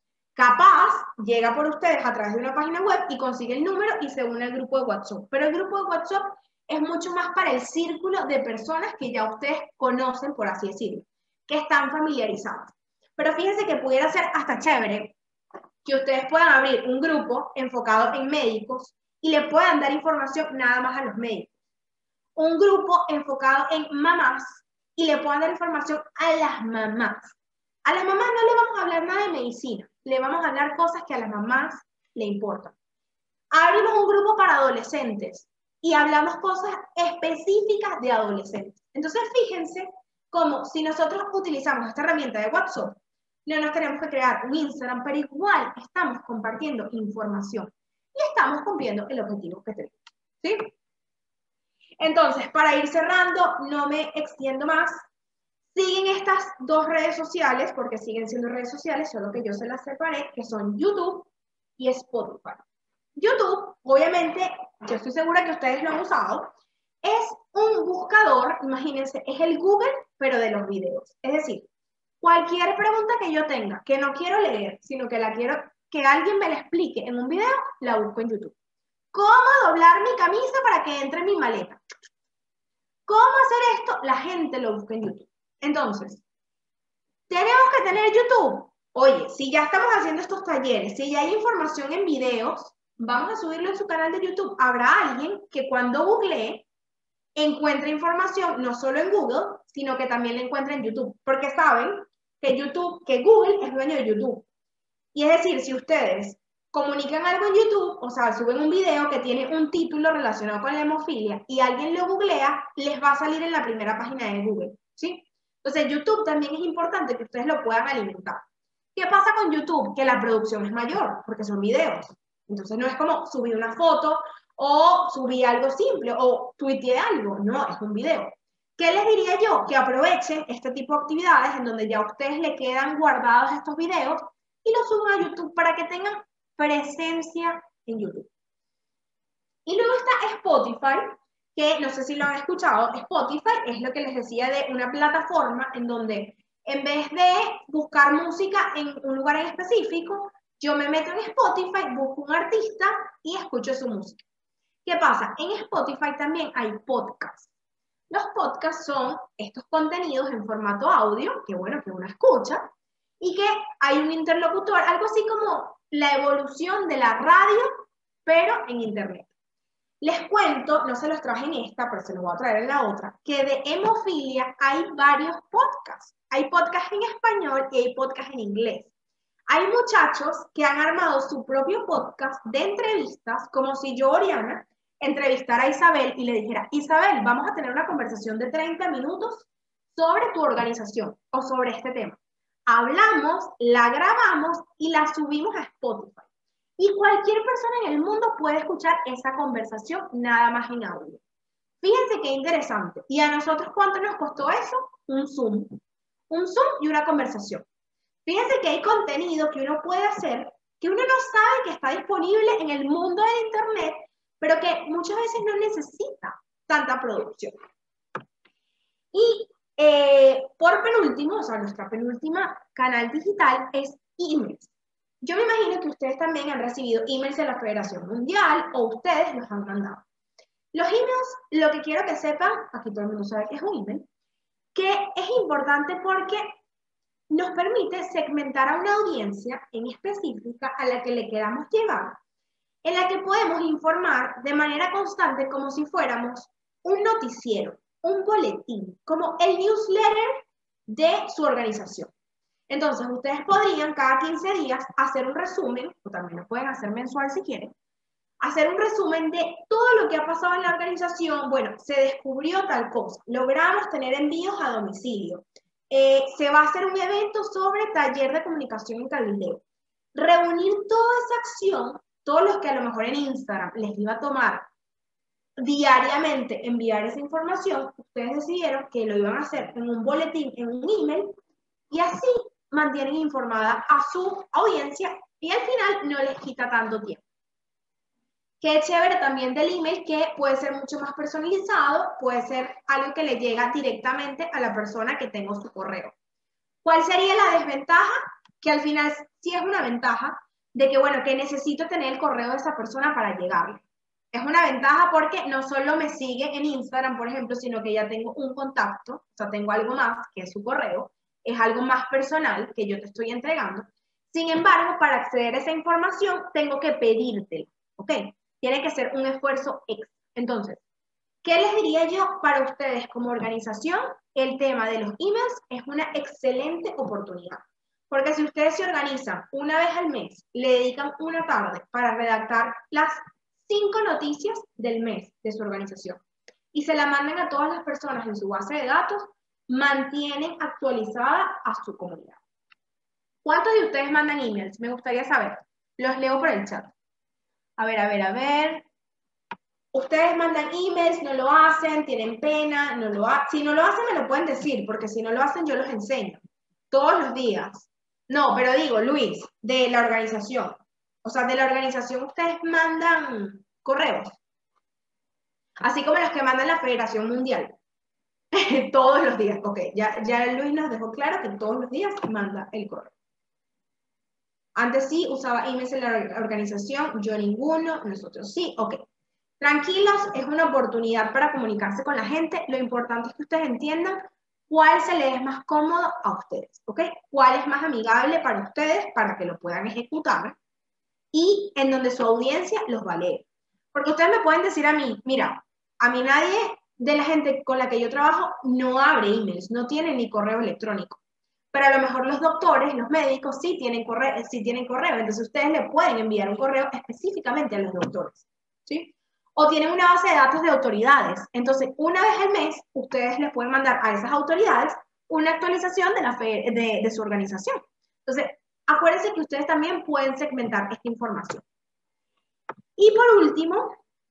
Capaz llega por ustedes a través de una página web y consigue el número y se une al grupo de WhatsApp. Pero el grupo de WhatsApp es mucho más para el círculo de personas que ya ustedes conocen, por así decirlo, que están familiarizadas. Pero fíjense que pudiera ser hasta chévere que ustedes puedan abrir un grupo enfocado en médicos y le puedan dar información nada más a los médicos. Un grupo enfocado en mamás y le puedan dar información a las mamás. A las mamás no le vamos a hablar nada de medicina, le vamos a hablar cosas que a las mamás le importan. Abrimos un grupo para adolescentes y hablamos cosas específicas de adolescentes. Entonces fíjense cómo si nosotros utilizamos esta herramienta de WhatsApp, no nos tenemos que crear un Instagram, pero igual estamos compartiendo información y estamos cumpliendo el objetivo que tenemos, ¿sí? Entonces, para ir cerrando, no me extiendo más. Siguen estas dos redes sociales, porque siguen siendo redes sociales, solo que yo se las separé, que son YouTube y Spotify. YouTube, obviamente, yo estoy segura que ustedes lo han usado, es un buscador, imagínense, es el Google, pero de los videos. Es decir, cualquier pregunta que yo tenga, que no quiero leer, sino que la quiero que alguien me la explique en un video, la busco en YouTube. ¿Cómo doblar mi camisa para que entre en mi maleta? ¿Cómo hacer esto? La gente lo busca en YouTube. Entonces, tenemos que tener YouTube. Oye, si ya estamos haciendo estos talleres, si ya hay información en videos, vamos a subirlo en su canal de YouTube. Habrá alguien que cuando googlee encuentre información no solo en Google, sino que también la encuentre en YouTube. Porque saben que YouTube, que Google es dueño de YouTube. Y es decir, si ustedes comunican algo en YouTube, o sea, suben un video que tiene un título relacionado con la hemofilia y alguien lo googlea, les va a salir en la primera página de Google, ¿sí? Entonces, YouTube también es importante que ustedes lo puedan alimentar. ¿Qué pasa con YouTube? Que la producción es mayor, porque son videos. Entonces, no es como subir una foto o subir algo simple o tuitear algo. No, es un video. ¿Qué les diría yo? Que aprovechen este tipo de actividades en donde ya a ustedes le quedan guardados estos videos y los suban a YouTube para que tengan presencia en YouTube. Y luego está Spotify, que no sé si lo han escuchado. Spotify es lo que les decía de una plataforma en donde en vez de buscar música en un lugar en específico, yo me meto en Spotify, busco un artista y escucho su música. ¿Qué pasa? En Spotify también hay podcasts. Los podcasts son estos contenidos en formato audio, que bueno, que uno escucha, y que hay un interlocutor, algo así como la evolución de la radio, pero en internet. Les cuento, no se los traje en esta, pero se los voy a traer en la otra, que de hemofilia hay varios podcasts. Hay podcasts en español y hay podcasts en inglés. Hay muchachos que han armado su propio podcast de entrevistas, como si yo, Oriana, entrevistara a Isabel y le dijera, Isabel, vamos a tener una conversación de treinta minutos sobre tu organización o sobre este tema. Hablamos, la grabamos y la subimos a Spotify. Y cualquier persona en el mundo puede escuchar esa conversación nada más en audio. Fíjense qué interesante. ¿Y a nosotros cuánto nos costó eso? Un Zoom. Un Zoom y una conversación. Fíjense que hay contenido que uno puede hacer que uno no sabe que está disponible en el mundo del Internet, pero que muchas veces no necesita tanta producción. Y eh, por penúltimo, o sea, nuestra penúltima canal digital es emails. Yo me imagino que ustedes también han recibido emails de la Federación Mundial o ustedes los han mandado. Los emails, lo que quiero que sepan, aquí todo el mundo sabe que es un email, que es importante porque nos permite segmentar a una audiencia en específica a la que le queramos llevar, en la que podemos informar de manera constante como si fuéramos un noticiero, un boletín, como el newsletter de su organización. Entonces, ustedes podrían cada quince días hacer un resumen, o también lo pueden hacer mensual si quieren, hacer un resumen de todo lo que ha pasado en la organización. Bueno, se descubrió tal cosa, logramos tener envíos a domicilio, eh, se va a hacer un evento sobre taller de comunicación en Galileo. Reunir toda esa acción, todos los que a lo mejor en Instagram les iba a tomar diariamente enviar esa información, ustedes decidieron que lo iban a hacer en un boletín, en un email, y así mantienen informada a su audiencia y al final no les quita tanto tiempo. Qué chévere también del email que puede ser mucho más personalizado, puede ser algo que le llega directamente a la persona que tengo su correo. ¿Cuál sería la desventaja? Que al final sí es una ventaja de que, bueno, que necesito tener el correo de esa persona para llegarle. Es una ventaja porque no solo me sigue en Instagram, por ejemplo, sino que ya tengo un contacto, o sea, tengo algo más que es su correo, es algo más personal que yo te estoy entregando. Sin embargo, para acceder a esa información, tengo que pedírtelo, ¿ok? Tiene que ser un esfuerzo extra. Entonces, ¿qué les diría yo para ustedes como organización? El tema de los emails es una excelente oportunidad. Porque si ustedes se organizan una vez al mes, le dedican una tarde para redactar las cinco noticias del mes de su organización y se la mandan a todas las personas en su base de datos, mantienen actualizada a su comunidad. ¿Cuántos de ustedes mandan emails? Me gustaría saber. Los leo por el chat. A ver, a ver, a ver. Ustedes mandan emails, no lo hacen, tienen pena, no lo hacen. Si no lo hacen, me lo pueden decir, porque si no lo hacen, yo los enseño. Todos los días. No, pero digo, Luis, de la organización. O sea, de la organización ustedes mandan correos. Así como los que mandan la Federación Mundial. Todos los días. Ok, ya, ya Luis nos dejó claro que todos los días manda el correo. Antes sí usaba emails en la organización, yo ninguno, nosotros sí, ok. Tranquilos, es una oportunidad para comunicarse con la gente. Lo importante es que ustedes entiendan cuál se les es más cómodo a ustedes, ¿ok? Cuál es más amigable para ustedes para que lo puedan ejecutar y en donde su audiencia los va a leer. Porque ustedes me pueden decir a mí, mira, a mí nadie de la gente con la que yo trabajo no abre emails, no tiene ni correo electrónico. Pero a lo mejor los doctores, los médicos sí tienen correo, sí tienen correo, entonces ustedes le pueden enviar un correo específicamente a los doctores, ¿sí? O tienen una base de datos de autoridades. Entonces, una vez al mes, ustedes les pueden mandar a esas autoridades una actualización de, la fe, de, de su organización. Entonces, acuérdense que ustedes también pueden segmentar esta información. Y por último,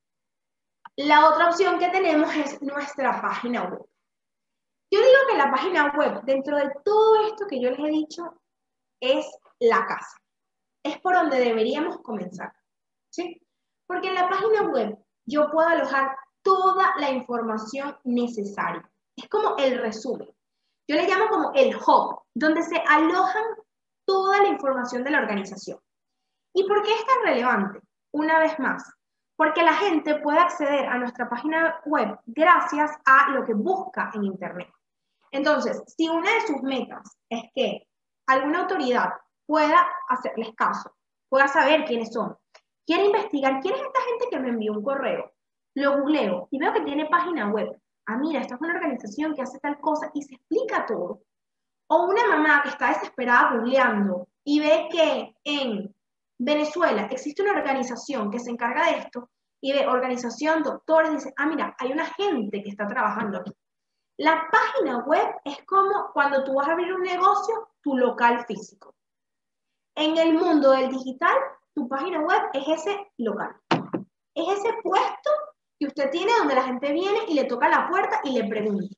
la otra opción que tenemos es nuestra página web. Yo digo que la página web, dentro de todo esto que yo les he dicho, es la casa. Es por donde deberíamos comenzar, ¿sí? Porque en la página web yo puedo alojar toda la información necesaria. Es como el resumen. Yo le llamo como el hub, donde se alojan toda la información de la organización. ¿Y por qué es tan relevante? Una vez más, porque la gente puede acceder a nuestra página web gracias a lo que busca en Internet. Entonces, si una de sus metas es que alguna autoridad pueda hacerles caso, pueda saber quiénes son, quiere investigar quién es esta gente que me envió un correo, lo googleo y veo que tiene página web. Ah, mira, esta es una organización que hace tal cosa y se explica todo. O una mamá que está desesperada googleando y ve que en Venezuela existe una organización que se encarga de esto y ve organización, doctores, dice, ah, mira, hay una gente que está trabajando aquí. La página web es como cuando tú vas a abrir un negocio, tu local físico. En el mundo del digital, tu página web es ese local. Es ese puesto que usted tiene donde la gente viene y le toca la puerta y le pregunta.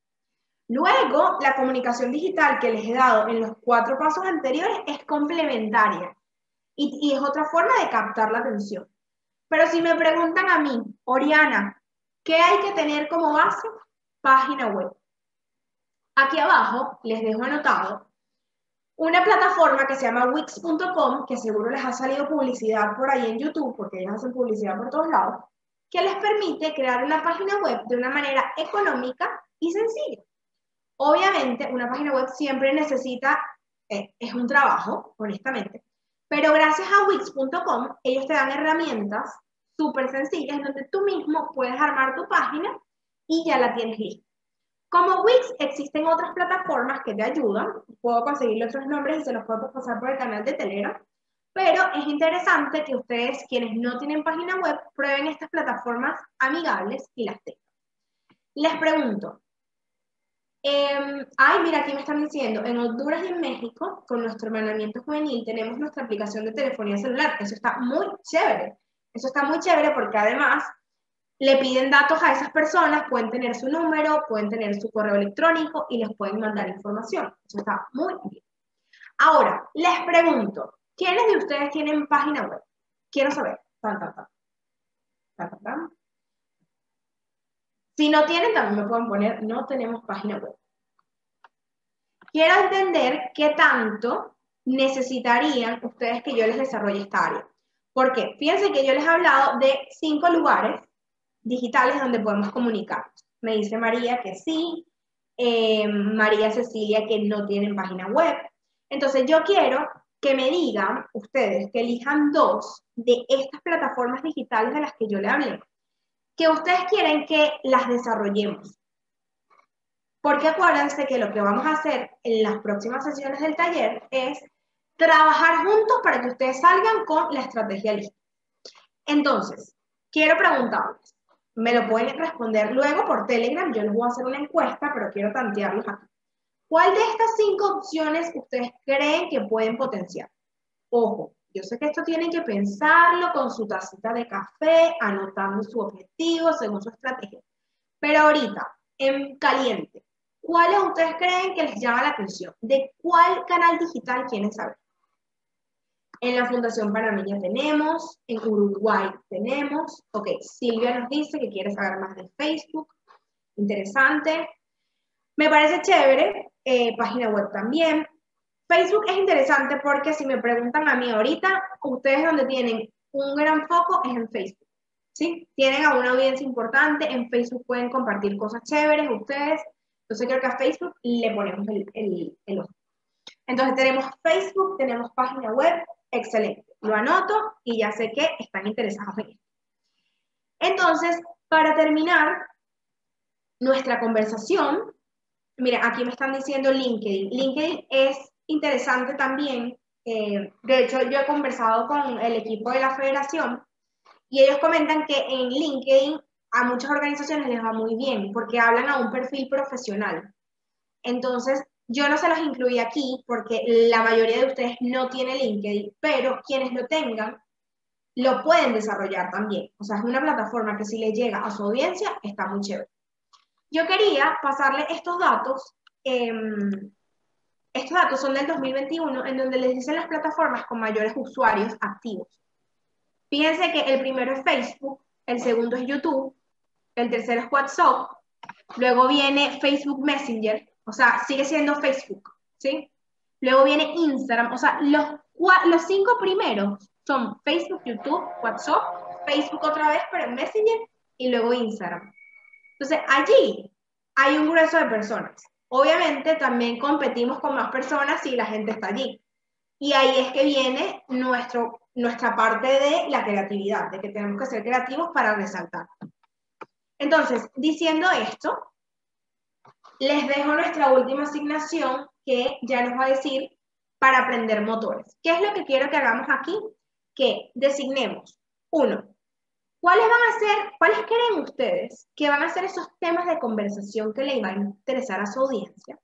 Luego, la comunicación digital que les he dado en los cuatro pasos anteriores es complementaria y, y es otra forma de captar la atención. Pero si me preguntan a mí, Oriana, ¿qué hay que tener como base? Página web. Aquí abajo les dejo anotado una plataforma que se llama wix punto com, que seguro les ha salido publicidad por ahí en YouTube, porque ellos hacen publicidad por todos lados, que les permite crear una página web de una manera económica y sencilla. Obviamente, una página web siempre necesita, eh, es un trabajo, honestamente, pero gracias a wix punto com, ellos te dan herramientas súper sencillas en donde tú mismo puedes armar tu página y ya la tienes lista. Como Wix, existen otras plataformas que te ayudan. Puedo conseguirle otros nombres y se los puedo pasar por el canal de Telegram. Pero es interesante que ustedes, quienes no tienen página web, prueben estas plataformas amigables y las tengan. Les pregunto. Eh, ay, mira, aquí me están diciendo, en Honduras y en México, con nuestro hermanamiento juvenil, tenemos nuestra aplicación de telefonía celular. Eso está muy chévere. Eso está muy chévere porque además le piden datos a esas personas, pueden tener su número, pueden tener su correo electrónico y les pueden mandar información. Eso está muy bien. Ahora, les pregunto, ¿quiénes de ustedes tienen página web? Quiero saber. Tan, tan, tan. Ta, ta, ta. Si no tienen, también me pueden poner, no tenemos página web. Quiero entender qué tanto necesitarían ustedes que yo les desarrolle esta área. ¿Por qué? Fíjense que yo les he hablado de cinco lugares digitales donde podemos comunicarnos. Me dice María que sí, eh, María Cecilia que no tienen página web. Entonces yo quiero que me digan ustedes, que elijan dos de estas plataformas digitales de las que yo les hablé, que ustedes quieren que las desarrollemos. Porque acuérdense que lo que vamos a hacer en las próximas sesiones del taller es trabajar juntos para que ustedes salgan con la estrategia lista. Entonces, quiero preguntarles, me lo pueden responder luego por Telegram, yo les voy a hacer una encuesta, pero quiero tantearlos aquí. ¿Cuál de estas cinco opciones ustedes creen que pueden potenciar? Ojo, yo sé que esto tienen que pensarlo con su tacita de café, anotando su objetivo según su estrategia. Pero ahorita, en caliente, ¿cuáles ustedes creen que les llama la atención? ¿De cuál canal digital quieren saber? En la Fundación Panameña tenemos, en Uruguay tenemos. Ok, Silvia nos dice que quiere saber más de Facebook. Interesante. Me parece chévere. Eh, página web también. Facebook es interesante porque si me preguntan a mí ahorita, ustedes donde tienen un gran foco es en Facebook. ¿Sí? Tienen a una audiencia importante, en Facebook pueden compartir cosas chéveres ustedes. Entonces creo que a Facebook le ponemos el, el, el ojo. Entonces tenemos Facebook, tenemos página web. Excelente, lo anoto y ya sé que están interesados en esto. Entonces, para terminar nuestra conversación, miren, aquí me están diciendo LinkedIn. LinkedIn es interesante también. Eh, de hecho, yo he conversado con el equipo de la federación y ellos comentan que en LinkedIn a muchas organizaciones les va muy bien porque hablan a un perfil profesional. Entonces, yo no se los incluí aquí porque la mayoría de ustedes no tiene LinkedIn, pero quienes lo tengan, lo pueden desarrollar también. O sea, es una plataforma que si le llega a su audiencia, está muy chévere. Yo quería pasarle estos datos. Eh, estos datos son del dos mil veintiuno, en donde les dicen las plataformas con mayores usuarios activos. Fíjense que el primero es Facebook, el segundo es YouTube, el tercero es WhatsApp, luego viene Facebook Messenger, o sea, sigue siendo Facebook, ¿sí? Luego viene Instagram, o sea, los, los cinco primeros son Facebook, YouTube, WhatsApp, Facebook otra vez, pero en Messenger, y luego Instagram. Entonces, allí hay un grueso de personas. Obviamente, también competimos con más personas si la gente está allí. Y ahí es que viene nuestro, nuestra parte de la creatividad, de que tenemos que ser creativos para resaltar. Entonces, diciendo esto, les dejo nuestra última asignación que ya nos va a decir para aprender motores. ¿Qué es lo que quiero que hagamos aquí? Que designemos, uno, ¿cuáles van a ser, cuáles creen ustedes que van a ser esos temas de conversación que le van a interesar a su audiencia?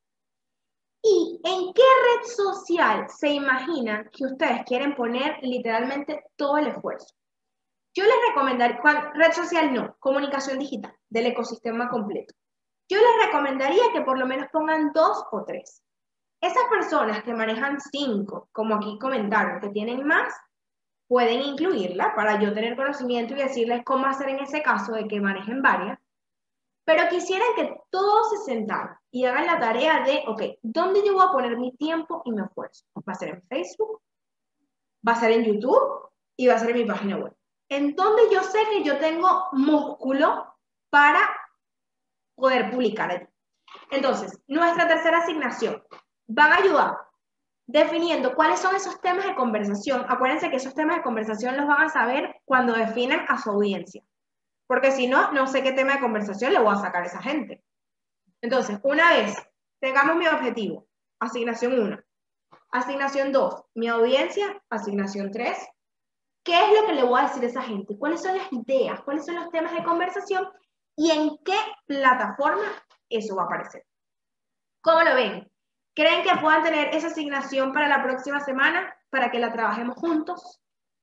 ¿Y en qué red social se imaginan que ustedes quieren poner literalmente todo el esfuerzo? Yo les recomendaría, red social no, comunicación digital, del ecosistema completo. Yo les recomendaría que por lo menos pongan dos o tres. Esas personas que manejan cinco, como aquí comentaron, que tienen más, pueden incluirla para yo tener conocimiento y decirles cómo hacer en ese caso de que manejen varias. Pero quisieran que todos se sentaran y hagan la tarea de, ok, ¿dónde yo voy a poner mi tiempo y mi esfuerzo? ¿Va a ser en Facebook? ¿Va a ser en YouTube? Y va a ser en mi página web. En donde yo sé que yo tengo músculo para poder publicar allí. Entonces, nuestra tercera asignación van a ayudar definiendo cuáles son esos temas de conversación. Acuérdense que esos temas de conversación los van a saber cuando definan a su audiencia. Porque si no, no sé qué tema de conversación le voy a sacar a esa gente. Entonces, una vez tengamos mi objetivo, asignación uno, asignación dos, mi audiencia, asignación tres, ¿qué es lo que le voy a decir a esa gente? ¿Cuáles son las ideas? ¿Cuáles son los temas de conversación? ¿Y en qué plataforma eso va a aparecer? ¿Cómo lo ven? ¿Creen que puedan tener esa asignación para la próxima semana? Para que la trabajemos juntos.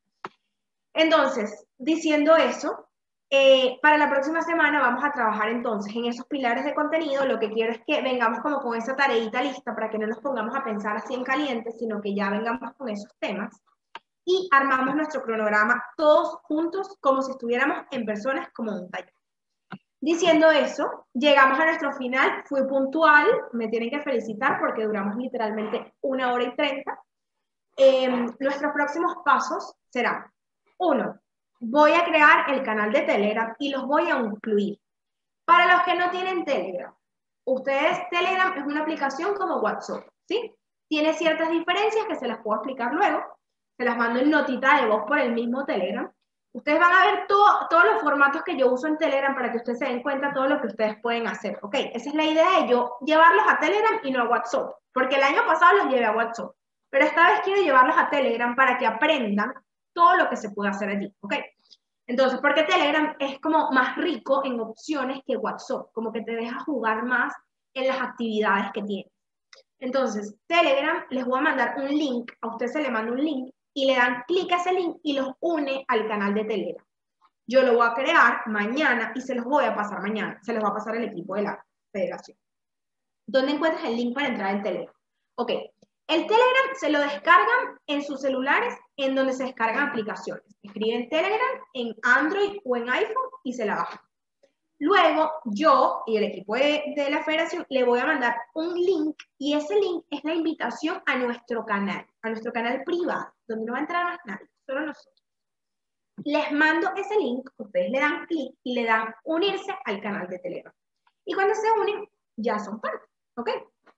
Entonces, diciendo eso, eh, para la próxima semana vamos a trabajar entonces en esos pilares de contenido. Lo que quiero es que vengamos como con esa tareita lista para que no nos pongamos a pensar así en caliente, sino que ya vengamos con esos temas. y armamos nuestro cronograma todos juntos como si estuviéramos en personas como un taller. Diciendo eso, llegamos a nuestro final, fui puntual, me tienen que felicitar porque duramos literalmente una hora y treinta. Eh, nuestros próximos pasos serán, uno, voy a crear el canal de Telegram y los voy a incluir. Para los que no tienen Telegram, ustedes, Telegram es una aplicación como WhatsApp, ¿sí? Tiene ciertas diferencias que se las puedo explicar luego, se las mando en notita de voz por el mismo Telegram. Ustedes van a ver todo, todos los formatos que yo uso en Telegram para que ustedes se den cuenta de todo lo que ustedes pueden hacer, ¿ok? Esa es la idea de yo llevarlos a Telegram y no a WhatsApp, porque el año pasado los llevé a WhatsApp, pero esta vez quiero llevarlos a Telegram para que aprendan todo lo que se puede hacer allí, ¿ok? Entonces, porque Telegram es como más rico en opciones que WhatsApp, como que te deja jugar más en las actividades que tiene. Entonces, Telegram, les voy a mandar un link, a usted se le manda un link, y le dan clic a ese link y los une al canal de Telegram. Yo lo voy a crear mañana y se los voy a pasar mañana. Se los va a pasar el equipo de la federación. ¿Dónde encuentras el link para entrar en Telegram? Ok, el Telegram se lo descargan en sus celulares en donde se descargan aplicaciones. Escriben Telegram en Android o en iPhone y se la bajan. Luego, yo y el equipo de, de la federación le voy a mandar un link y ese link es la invitación a nuestro canal, a nuestro canal privado, donde no va a entrar más nadie, solo nosotros. Les mando ese link, ustedes le dan clic y le dan unirse al canal de Telegram. Y cuando se unen, ya son parte, ¿ok?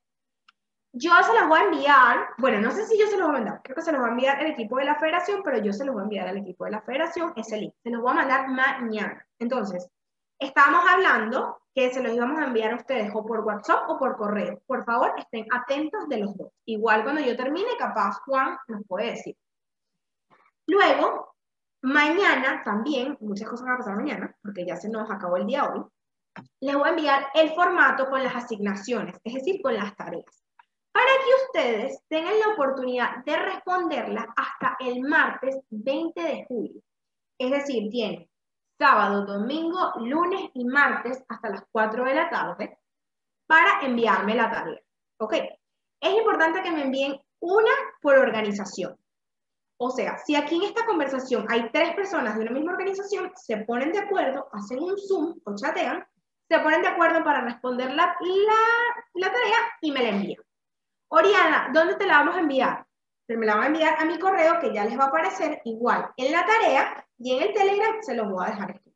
Yo se los voy a enviar, bueno, no sé si yo se los voy a mandar, creo que se los va a enviar el equipo de la federación, pero yo se los voy a enviar al equipo de la federación ese link. Se los voy a mandar mañana. Entonces, estábamos hablando que se los íbamos a enviar a ustedes o por WhatsApp o por correo. Por favor, estén atentos de los dos. Igual cuando yo termine, capaz Juan nos puede decir. Luego, mañana también, muchas cosas van a pasar mañana, porque ya se nos acabó el día hoy, les voy a enviar el formato con las asignaciones, es decir, con las tareas, para que ustedes tengan la oportunidad de responderlas hasta el martes veinte de julio. Es decir, tienen sábado, domingo, lunes y martes hasta las cuatro de la tarde para enviarme la tarea. ¿Ok? Es importante que me envíen una por organización. O sea, si aquí en esta conversación hay tres personas de una misma organización, se ponen de acuerdo, hacen un Zoom o chatean, se ponen de acuerdo para responder la, la, la tarea y me la envían. Oriana, ¿dónde te la vamos a enviar? Me la van a enviar a mi correo que ya les va a aparecer igual en la tarea y en el Telegram se los voy a dejar escrito.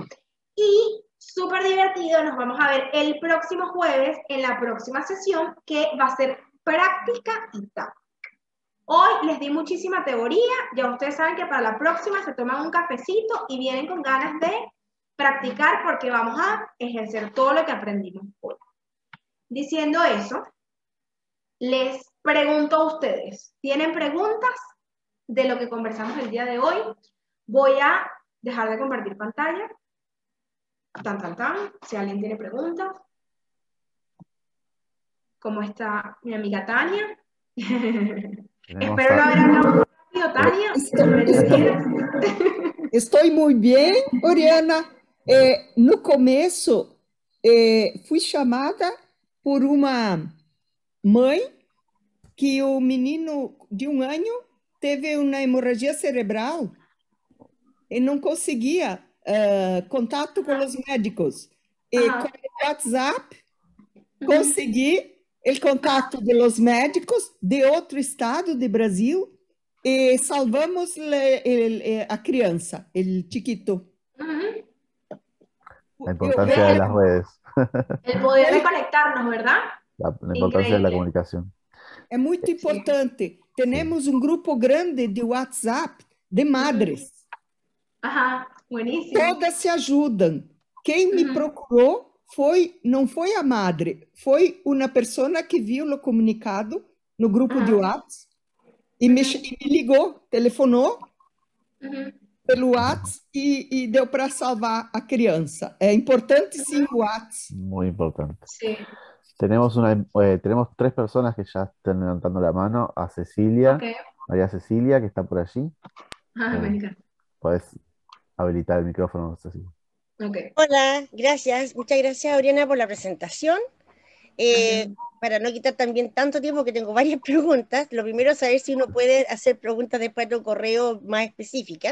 Y súper divertido, nos vamos a ver el próximo jueves en la próxima sesión que va a ser práctica y táctica. Hoy les di muchísima teoría, ya ustedes saben que para la próxima se toman un cafecito y vienen con ganas de practicar porque vamos a ejercer todo lo que aprendimos hoy. Diciendo eso, les pregunto a ustedes, ¿tienen preguntas de lo que conversamos el día de hoy? Voy a dejar de compartir pantalla. Tan, tan, tan. Si alguien tiene preguntas. ¿Cómo está mi amiga Tania? Espero no haber hablado rápido, Tania. Estou, estou muito bem, Oriana. É, no começo, é, fui chamada por uma mãe que o menino de um ano teve uma hemorragia cerebral e não conseguia uh, contato com os médicos. E Ajá. com o WhatsApp consegui o contato de los médicos de outro estado do Brasil e salvamos le, el, a criança, el chiquito. Uh-huh. La importancia de las redes. El poder de conectarnos, ¿verdad? La, la importancia de la Increíble. comunicación. É muito importante. Temos um grupo grande de WhatsApp de madres. Ajá, buenísimo. Todas se ajudam. Quem me Uhum. procurou foi, não foi a madre, foi uma pessoa que viu o comunicado no grupo Uhum. de WhatsApp e me, e me ligou, telefonou Uhum. pelo WhatsApp e, e deu para salvar a criança. É importante sim o WhatsApp. Muy importante. Sí. Tenemos, una, eh, tenemos tres personas que ya están levantando la mano. A Cecilia, Ok. María Cecilia, que está por allí. Ah, Eh, me encanta. Puedes habilitar el micrófono, Cecilia. Ok. Hola, gracias. Muchas gracias, Oriana, por la presentación. Eh, para no quitar también tanto tiempo, que tengo varias preguntas, lo primero es saber si uno puede hacer preguntas después de un correo más específicas.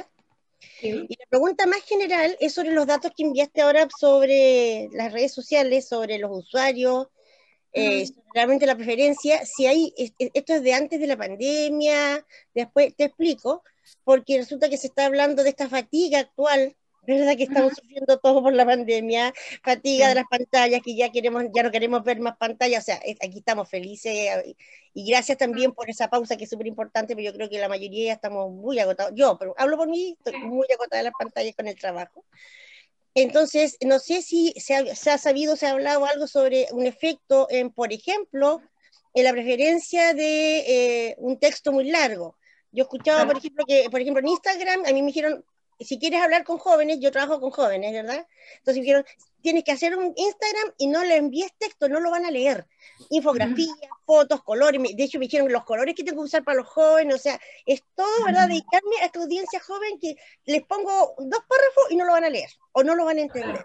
Sí. Y la pregunta más general es sobre los datos que enviaste ahora sobre las redes sociales, sobre los usuarios, eh, Ujú. sobre realmente la preferencia, si hay, es- es- esto es de antes de la pandemia, después te explico, porque resulta que se está hablando de esta fatiga actual, ¿verdad? Que estamos Ujú. sufriendo todo por la pandemia, fatiga de Sí. las pantallas, que ya queremos, ya no queremos ver más pantallas, o sea, es- aquí estamos felices, eh, y gracias también por esa pausa que es súper importante, pero yo creo que la mayoría ya estamos muy agotados, yo, pero hablo por mí, estoy muy agotada de las pantallas con el trabajo. Entonces, no sé si se ha, se ha sabido, se ha hablado algo sobre un efecto en, por ejemplo, en la preferencia de eh, un texto muy largo. Yo he escuchado, por ejemplo, que, por ejemplo, en Instagram, a mí me dijeron, si quieres hablar con jóvenes, yo trabajo con jóvenes, ¿verdad? Entonces me dijeron, tienes que hacer un Instagram y no le envíes texto, no lo van a leer. Infografías, fotos, colores, me- de hecho me dijeron los colores que tengo que usar para los jóvenes, o sea, es todo, ¿verdad? Dedicarme a esta audiencia joven que les pongo dos párrafos y no lo van a leer o no lo van a entender.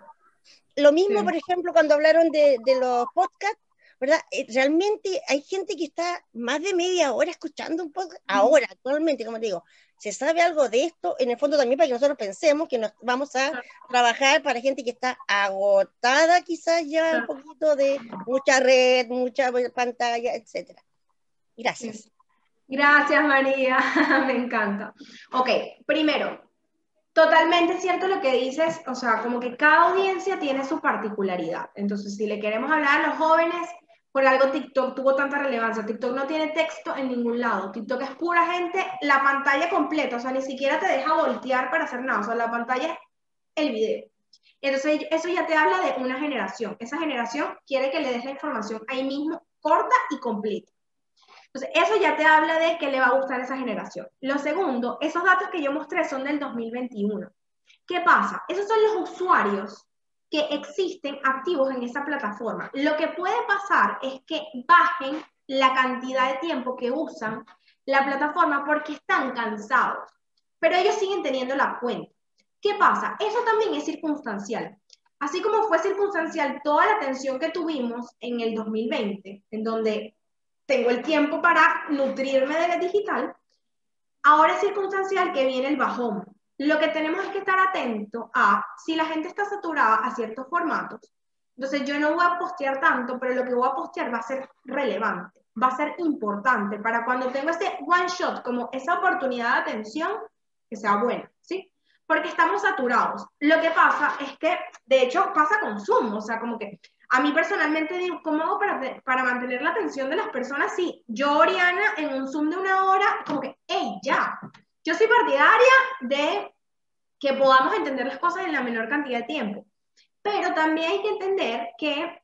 Lo mismo, Sí. por ejemplo, cuando hablaron de, de los podcasts, ¿verdad? Eh, realmente hay gente que está más de media hora escuchando un podcast. Ahora, actualmente, como te digo, se sabe algo de esto, en el fondo también para que nosotros pensemos que nos vamos a trabajar para gente que está agotada, quizás ya un poquito de mucha red, mucha pantalla, etcétera. Gracias. Sí. Gracias, María. Me encanta. Ok, primero, totalmente cierto lo que dices, o sea, como que cada audiencia tiene su particularidad. Entonces, si le queremos hablar a los jóvenes, por algo TikTok tuvo tanta relevancia. TikTok no tiene texto en ningún lado. TikTok es pura gente, la pantalla completa, o sea, ni siquiera te deja voltear para hacer nada, o sea, la pantalla es el video. Entonces, eso ya te habla de una generación. Esa generación quiere que le des la información ahí mismo, corta y completa. Entonces, eso ya te habla de que le va a gustar a esa generación. Lo segundo, esos datos que yo mostré son del dos mil veintiuno. ¿Qué pasa? Esos son los usuarios que existen activos en esa plataforma. Lo que puede pasar es que bajen la cantidad de tiempo que usan la plataforma porque están cansados, pero ellos siguen teniendo la cuenta. ¿Qué pasa? Eso también es circunstancial. Así como fue circunstancial toda la atención que tuvimos en el dos mil veinte, en donde tengo el tiempo para nutrirme de la digital, ahora es circunstancial que viene el bajón. Lo que tenemos es que estar atentos a si la gente está saturada a ciertos formatos. Entonces yo no voy a postear tanto, pero lo que voy a postear va a ser relevante, va a ser importante para cuando tengo ese one shot, como esa oportunidad de atención, que sea buena, ¿sí? Porque estamos saturados. Lo que pasa es que, de hecho, pasa con Zoom, o sea, como que a mí personalmente digo, ¿cómo hago para, para mantener la atención de las personas? Si yo, Oriana, en un Zoom de una hora, como que, hey, ya. Yo soy partidaria de que podamos entender las cosas en la menor cantidad de tiempo. Pero también hay que entender que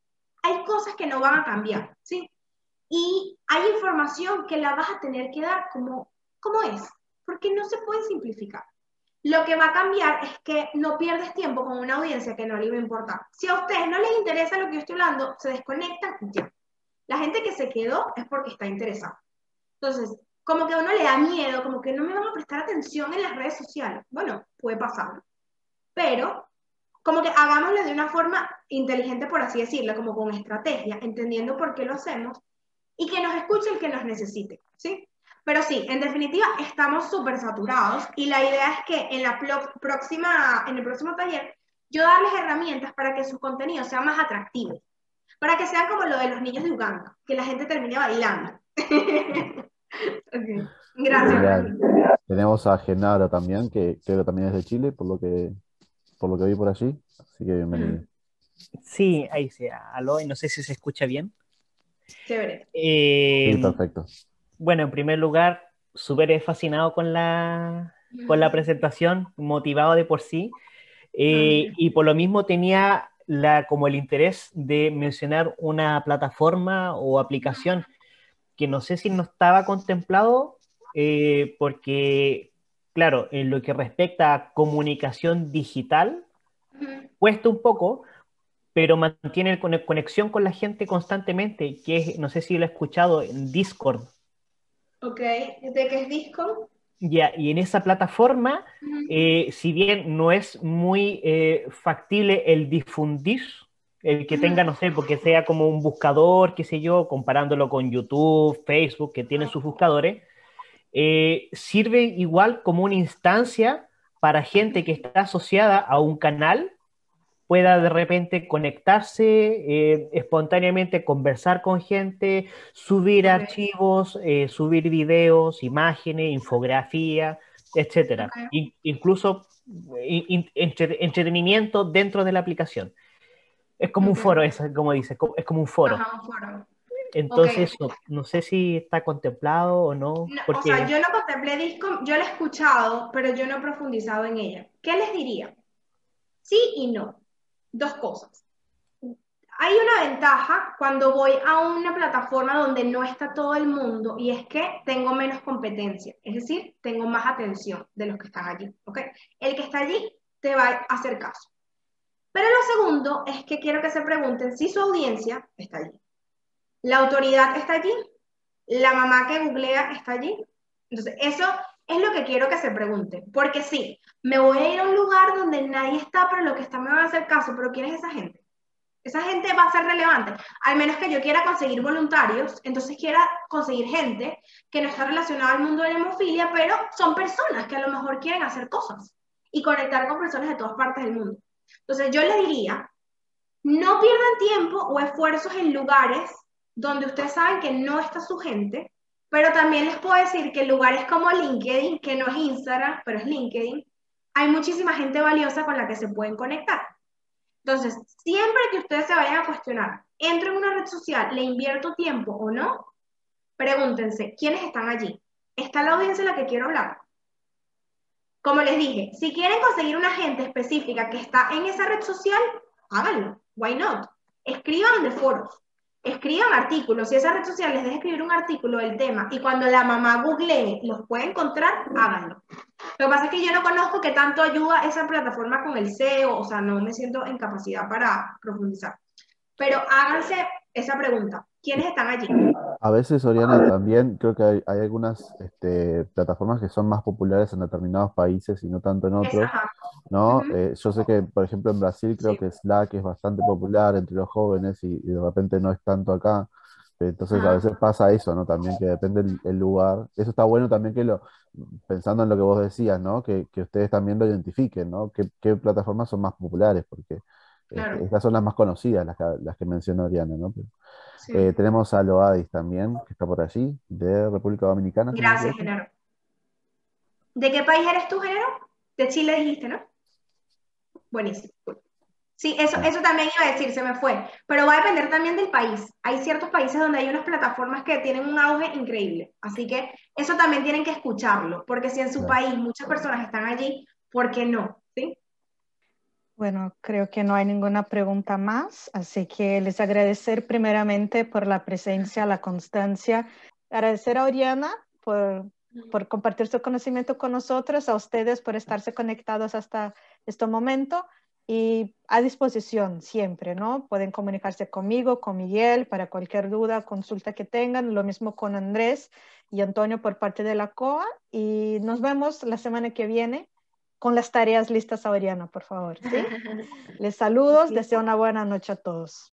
hay cosas que no van a cambiar, ¿sí? Y hay información que la vas a tener que dar como, como es, porque no se puede simplificar. Lo que va a cambiar es que no pierdes tiempo con una audiencia que no le va a importar. Si a ustedes no les interesa lo que yo estoy hablando, se desconectan y ya. La gente que se quedó es porque está interesada. Entonces, como que a uno le da miedo, como que no me van a prestar atención en las redes sociales. Bueno, puede pasar. Pero, como que hagámoslo de una forma inteligente, por así decirlo, como con estrategia, entendiendo por qué lo hacemos, y que nos escuche el que nos necesite, ¿sí? Pero sí, en definitiva, estamos súper saturados y la idea es que en, la próxima, en el próximo taller yo darles herramientas para que sus contenidos sean más atractivos, para que sean como lo de los niños de Uganda, que la gente termine bailando. Okay. Gracias. Genial. Tenemos a Genaro también, que creo que también es de Chile, por lo que, por lo que vi por allí, así que bienvenido. Sí, ahí sí, aló, y no sé si se escucha bien. Chévere. Eh, Sí, perfecto. Bueno, en primer lugar, súper fascinado con la, con la presentación, motivado de por sí, eh, y por lo mismo tenía la, como el interés de mencionar una plataforma o aplicación que no sé si no estaba contemplado, eh, porque, claro, en lo que respecta a comunicación digital, cuesta un poco, pero mantiene conexión con la gente constantemente, que es, no sé si lo he escuchado, en Discord. Ok, ¿de qué es Discord? Ya, y en esa plataforma, eh, si bien no es muy eh, factible el difundir el que tenga, no sé, porque sea como un buscador, qué sé yo, comparándolo con YouTube, Facebook, que tienen sus buscadores, eh, sirve igual como una instancia para gente que está asociada a un canal pueda de repente conectarse, eh, espontáneamente conversar con gente, subir Ok. archivos, eh, subir videos, imágenes, infografía, etcétera. Ok. In- incluso in- in- entre- entretenimiento dentro de la aplicación. Es como un foro, Entiendo. es como dice, co- es como un foro. Ajá, un foro. Ok. Entonces, no, no sé si está contemplado o no, No, o sea, porque yo no contemplé Discord, yo la he escuchado, pero yo no he profundizado en ella. ¿Qué les diría? Sí y no. Dos cosas. Hay una ventaja cuando voy a una plataforma donde no está todo el mundo y es que tengo menos competencia, es decir, tengo más atención de los que están allí, ¿ok? El que está allí te va a hacer caso. Pero lo segundo es que quiero que se pregunten si su audiencia está allí. La autoridad está allí, la mamá que googlea está allí. Entonces, eso es lo que quiero que se pregunten, porque sí, me voy a ir a un lugar donde nadie está, pero lo que está me va a hacer caso, pero ¿quién es esa gente? Esa gente va a ser relevante, al menos que yo quiera conseguir voluntarios, entonces quiera conseguir gente que no está relacionada al mundo de la hemofilia, pero son personas que a lo mejor quieren hacer cosas y conectar con personas de todas partes del mundo. Entonces yo les diría, no pierdan tiempo o esfuerzos en lugares donde ustedes saben que no está su gente, pero también les puedo decir que en lugares como LinkedIn, que no es Instagram, pero es LinkedIn, hay muchísima gente valiosa con la que se pueden conectar. Entonces, siempre que ustedes se vayan a cuestionar, ¿entro en una red social, le invierto tiempo o no? Pregúntense, ¿quiénes están allí? ¿Está la audiencia en la que quiero hablar? Como les dije, si quieren conseguir una gente específica que está en esa red social, háganlo. Why not? Escriban de foros, escriban artículos. Si esa red social les deja escribir un artículo del tema y cuando la mamá googlee los puede encontrar, háganlo. Lo que pasa es que yo no conozco qué tanto ayuda esa plataforma con el S E O, o sea, no me siento en capacidad para profundizar. Pero háganse esa pregunta. ¿Quiénes están allí? A veces, Oriana, también creo que hay, hay algunas este, plataformas que son más populares en determinados países y no tanto en otros, Ajá. ¿no? Ujú. Eh, yo sé que, por ejemplo, en Brasil creo Sí. que Slack es bastante popular entre los jóvenes y, y de repente no es tanto acá. Entonces a Ajá. veces pasa eso, ¿no? También que depende el, el lugar. Eso está bueno también que lo, pensando en lo que vos decías, ¿no? Que, que ustedes también lo identifiquen, ¿no? ¿Qué, qué plataformas son más populares? Porque este, Claro. estas son las más conocidas, las que, las que mencionó Oriana, ¿no? Pero, Sí. eh, tenemos a Loadis también, que está por allí, de República Dominicana, si no me Gracias, equivoco. Genaro. ¿De qué país eres tú, Genaro? De Chile dijiste, ¿no? Buenísimo. Sí, eso, Ah, eso también iba a decir, se me fue. Pero va a depender también del país. Hay ciertos países donde hay unas plataformas que tienen un auge increíble. Así que eso también tienen que escucharlo, porque si en su claro. país muchas personas están allí, ¿por qué no? ¿Sí? Bueno, creo que no hay ninguna pregunta más, así que les agradecer primeramente por la presencia, la constancia. Agradecer a Oriana por, por compartir su conocimiento con nosotros, a ustedes por estarse conectados hasta este momento y a disposición siempre, ¿no? Pueden comunicarse conmigo, con Miguel, para cualquier duda, consulta que tengan, lo mismo con Andrés y Antonio por parte de la C O A y nos vemos la semana que viene. Con las tareas listas a Oriana, por favor, ¿sí? Les saludos, deseo una buena noche a todos.